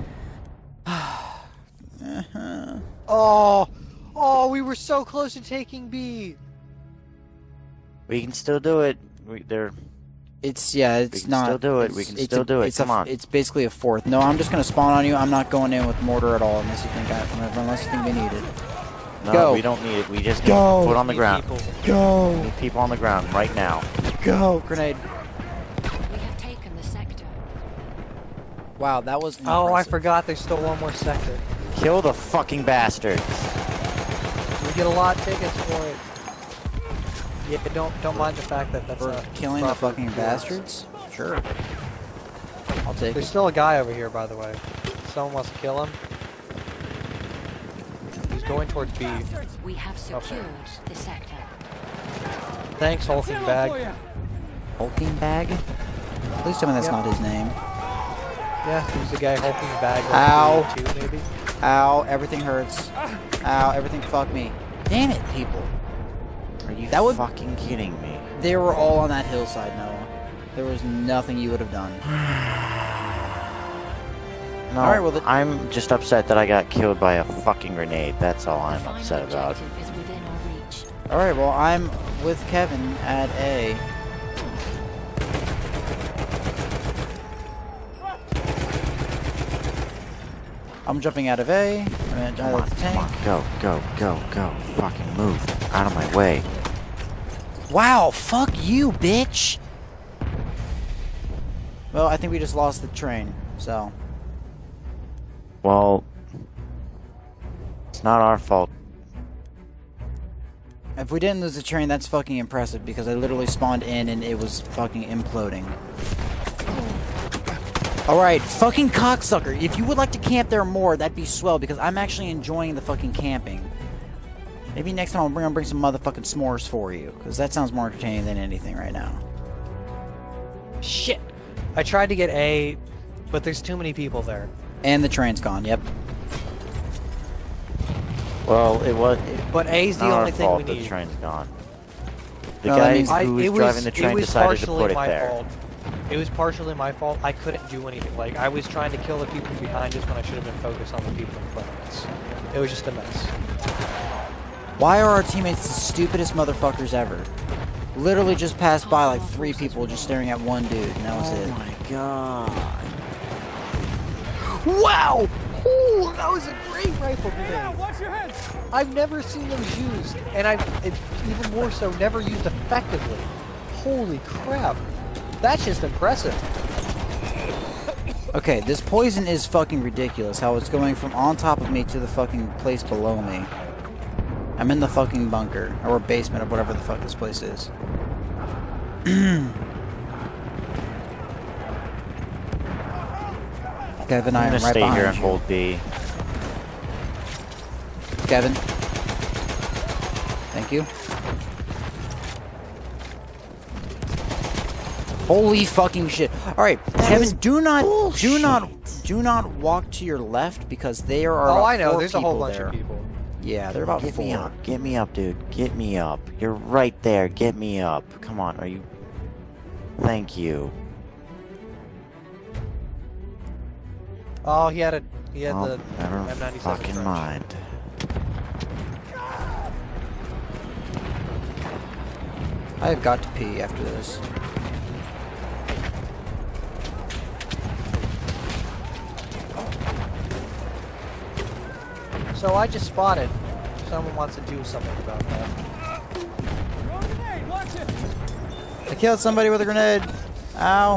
Speaker 2: Oh, we were so close to taking B.
Speaker 3: We can still do it. They're
Speaker 1: It's it's
Speaker 3: We can
Speaker 1: not.
Speaker 3: still do it. We can still do it. Come on.
Speaker 1: It's basically a fourth. No, I'm just gonna spawn on you. I'm not going in with mortar at all unless you think we need it.
Speaker 3: No,
Speaker 1: Go.
Speaker 3: we don't need it. We just
Speaker 1: Go.
Speaker 3: need foot on the ground.
Speaker 2: People.
Speaker 1: Go.
Speaker 3: We need people on the ground right now.
Speaker 1: Go. Grenade.
Speaker 5: We have taken the sector.
Speaker 1: Wow, that was.
Speaker 2: Oh, I
Speaker 1: impressive.
Speaker 2: forgot. There's still one more sector.
Speaker 3: Kill the fucking bastards.
Speaker 2: We get a lot of tickets for it. Yeah, don't mind the fact that that's
Speaker 1: For killing the
Speaker 2: proper
Speaker 1: fucking
Speaker 2: yours.
Speaker 1: bastards. Sure. I'll take
Speaker 2: There's
Speaker 1: it.
Speaker 2: still a guy over here, by the way. Someone wants to kill him. He's going towards B.
Speaker 5: We have secured the sector.
Speaker 2: Thanks, hulking bag.
Speaker 1: Hulking bag. Please tell me that's not his name.
Speaker 2: Yeah, he's the guy hulking bag.
Speaker 1: Ow.
Speaker 2: Too, maybe.
Speaker 1: Ow, everything hurts. Ow, everything fuck me. Damn it, people.
Speaker 3: Are you
Speaker 1: That would-
Speaker 3: fucking kidding me?
Speaker 1: They were all on that hillside, Noah. There was nothing you would have done.
Speaker 3: No,
Speaker 1: Alright, well,
Speaker 3: I'm just upset that I got killed by a fucking grenade. That's all I'm
Speaker 5: Final
Speaker 3: upset about.
Speaker 5: objective is within our reach.
Speaker 1: Alright, well, I'm with Kevin at A. I'm jumping out of A. I'm gonna
Speaker 3: Come
Speaker 1: jump
Speaker 3: on,
Speaker 1: out the
Speaker 3: come
Speaker 1: tank.
Speaker 3: on, go. Fucking move. Out of my way.
Speaker 1: Wow, fuck you, bitch! Well, I think we just lost the train, so.
Speaker 3: Well, it's not our fault.
Speaker 1: If we didn't lose the train, that's fucking impressive because I literally spawned in and it was fucking imploding. Alright, fucking cocksucker. If you would like to camp there more, that'd be swell because I'm actually enjoying the fucking camping. Maybe next time I'm gonna bring some motherfucking s'mores for you because that sounds more entertaining than anything right now.
Speaker 2: Shit. I tried to get A, but there's too many people there.
Speaker 1: And the train's gone, yep.
Speaker 3: Well, it was.
Speaker 2: But A's the
Speaker 3: not
Speaker 2: only
Speaker 3: our
Speaker 2: thing
Speaker 3: fault
Speaker 2: we need.
Speaker 3: the train's gone. The
Speaker 1: No, that
Speaker 3: guy
Speaker 1: means-
Speaker 3: who was driving the train decided to put it
Speaker 2: my
Speaker 3: there.
Speaker 2: fault. It was partially my fault. I couldn't do anything. Like, I was trying to kill the people behind us when I should have been focused on the people in front of us. It was just a mess.
Speaker 1: Why are our teammates the stupidest motherfuckers ever? Literally just passed by like 3 people just staring at one dude, and that was it.
Speaker 3: Oh my god.
Speaker 2: Wow! Ooh, that was a great rifle grenade.
Speaker 8: Watch your head!
Speaker 2: I've never seen those used, and even more so, never used effectively. Holy crap. That's just impressive.
Speaker 1: Okay, this poison is fucking ridiculous. How it's going from on top of me to the fucking place below me. I'm in the fucking bunker, or basement, or whatever the fuck this place is. Kevin, I
Speaker 3: I'm
Speaker 1: am
Speaker 3: gonna
Speaker 1: right
Speaker 3: stay
Speaker 1: behind
Speaker 3: here and
Speaker 1: you.
Speaker 3: hold B.
Speaker 1: Kevin. Thank you. Holy fucking shit. Alright, Kevin, do not walk to your left because there are
Speaker 2: Oh,
Speaker 1: about
Speaker 2: I know.
Speaker 1: 4
Speaker 2: There's a whole
Speaker 1: people
Speaker 2: bunch
Speaker 1: there.
Speaker 2: of people.
Speaker 1: Yeah, they're about
Speaker 3: Get
Speaker 1: 4.
Speaker 3: me up. Get me up, dude. Get me up. You're right there. Get me up. Come on. Are you? Thank you.
Speaker 2: Oh, he had
Speaker 3: Oh,
Speaker 2: the
Speaker 3: never
Speaker 2: M97
Speaker 3: fucking
Speaker 2: French.
Speaker 3: mind.
Speaker 1: I have got to pee after this.
Speaker 2: So I just spotted. Someone wants to do something about that.
Speaker 8: Throw a grenade! Watch it!
Speaker 1: I killed somebody with a grenade. Ow.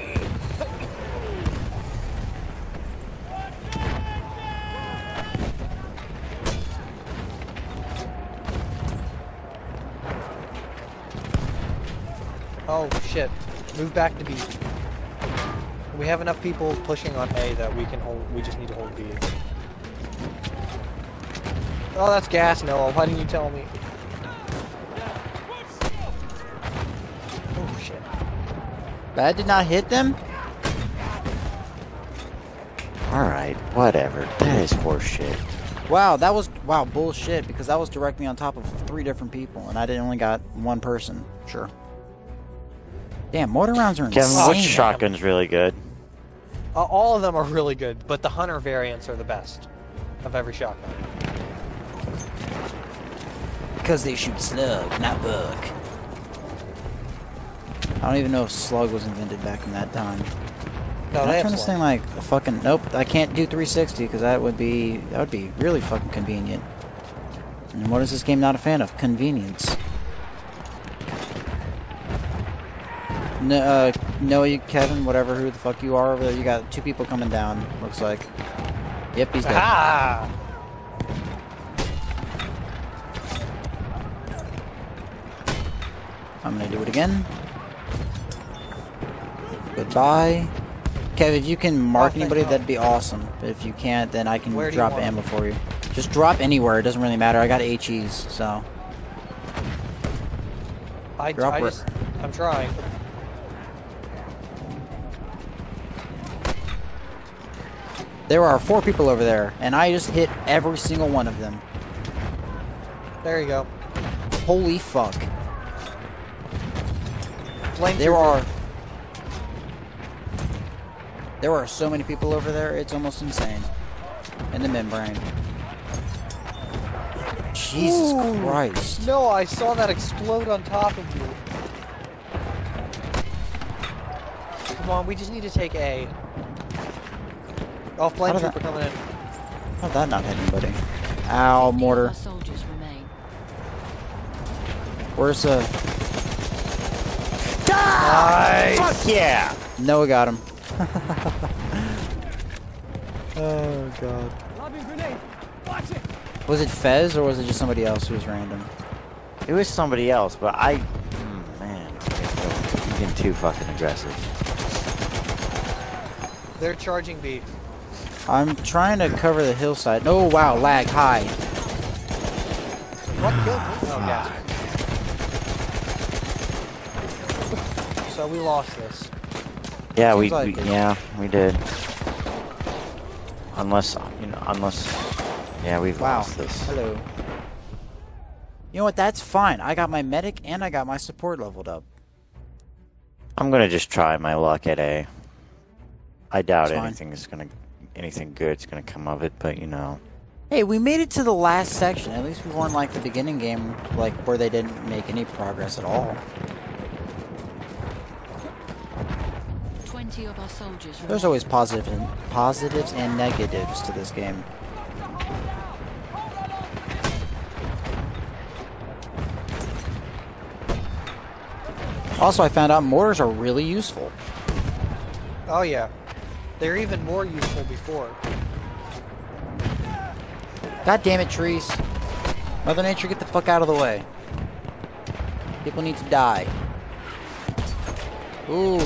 Speaker 2: Oh shit. Move back to B. We have enough people pushing on A that we can hold. We just need to hold B. Oh, that's gas, Noah. Why didn't you tell me? Oh shit.
Speaker 1: That did not hit them?
Speaker 3: Alright, whatever. That is horseshit.
Speaker 1: Wow, that was bullshit because that was directly on top of 3 different people and I only got 1 person. Sure. Damn, mortar rounds are
Speaker 3: Kevin,
Speaker 1: insane.
Speaker 3: which shotgun's really good?
Speaker 2: All of them are really good, but the Hunter variants are the best of every shotgun.
Speaker 1: Because they shoot slug, not bug. I don't even know if slug was invented back in that time.
Speaker 2: No,
Speaker 1: Can
Speaker 2: they
Speaker 1: I
Speaker 2: have
Speaker 1: turn this
Speaker 2: slug.
Speaker 1: thing like a fucking... Nope, I can't do 360 because that would be really fucking convenient. And what is this game not a fan of? Convenience. No, you, Kevin, whatever, who the fuck you are over there, you got 2 people coming down, looks like. Yep, he's dead.
Speaker 2: Ah!
Speaker 1: I'm gonna do it again. Goodbye. Kev, if you can mark anybody, that'd be awesome. But if you can't, then I can
Speaker 2: Where do you
Speaker 1: drop
Speaker 2: want
Speaker 1: ammo for you. Just drop anywhere, it doesn't really matter. I got HEs, so.
Speaker 2: I'm trying.
Speaker 1: There are 4 people over there, and I just hit every single one of them.
Speaker 2: There you go.
Speaker 1: Holy fuck.
Speaker 2: Flame
Speaker 1: There
Speaker 2: trooper.
Speaker 1: are so many people over there, it's almost insane. In the membrane. Jesus
Speaker 2: Ooh.
Speaker 1: Christ.
Speaker 2: No, I saw that explode on top of you. Come on, we just need to take A. Oh, flame
Speaker 1: How did
Speaker 2: trooper coming in.
Speaker 1: How'd that not hit anybody? Ow, mortar.
Speaker 5: Our soldiers remain.
Speaker 1: Where's the...
Speaker 3: Nice! Fuck yeah!
Speaker 1: Noah got him. Oh god.
Speaker 8: Lobbing grenade. Watch it.
Speaker 1: Was it Fez or was it just somebody else who was random?
Speaker 3: It was somebody else, but man, you're getting too fucking aggressive.
Speaker 2: They're charging B.
Speaker 1: I'm trying to cover the hillside. Oh wow, lag high.
Speaker 2: What killed me? Oh, yeah. So we lost this.
Speaker 3: Yeah,
Speaker 1: Seems like it.
Speaker 3: we did. Unless, yeah, we've
Speaker 1: Wow.
Speaker 3: lost this.
Speaker 1: Hello. You know what? That's fine. I got my medic and I got my support leveled up.
Speaker 3: I'm gonna just try my luck at A. I doubt
Speaker 1: That's fine.
Speaker 3: anything good's gonna come of it, but you know.
Speaker 1: Hey, we made it to the last section. At least we weren't like the beginning game, like where they didn't make any progress at all.
Speaker 5: 20 of our soldiers
Speaker 1: There's always positives and negatives to this game. Also, I found out mortars are really useful.
Speaker 2: Oh, yeah. They're even more useful before.
Speaker 1: God damn it, trees. Mother Nature, get the fuck out of the way. People need to die. Ooh.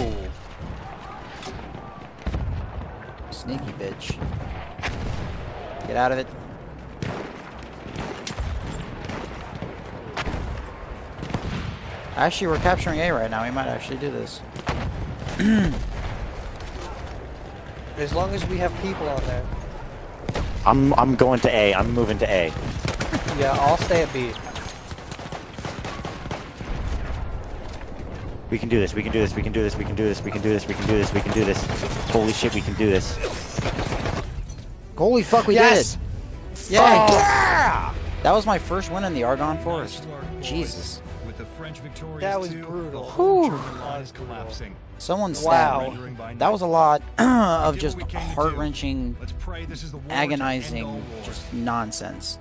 Speaker 1: Sneaky bitch. Get out of it. Actually, we're capturing A right now. We might actually do this.
Speaker 2: As long as we have people on there.
Speaker 3: I'm going to A. I'm moving to A.
Speaker 2: Yeah, I'll stay at B.
Speaker 3: We can do this. We can do this. We can do this. We can do this. We can do this. We can do this. We can do this. Holy shit, we can do this.
Speaker 1: Holy fuck, we
Speaker 2: Yes!
Speaker 1: did it! Yay!
Speaker 3: Yeah!
Speaker 1: That was my first win in the Argonne Forest.
Speaker 4: Nice work, boys.
Speaker 1: Jesus.
Speaker 4: With the French victorious
Speaker 2: That was
Speaker 4: too,
Speaker 2: brutal.
Speaker 4: the whole
Speaker 1: Whew.
Speaker 4: German line is collapsing.
Speaker 1: Someone
Speaker 2: Wow.
Speaker 1: stabbed me. That was a lot of
Speaker 4: Did
Speaker 1: just
Speaker 4: what we came to do.
Speaker 1: heart-wrenching,
Speaker 4: Let's pray this is the war to end all
Speaker 1: agonizing,
Speaker 4: wars.
Speaker 1: just nonsense.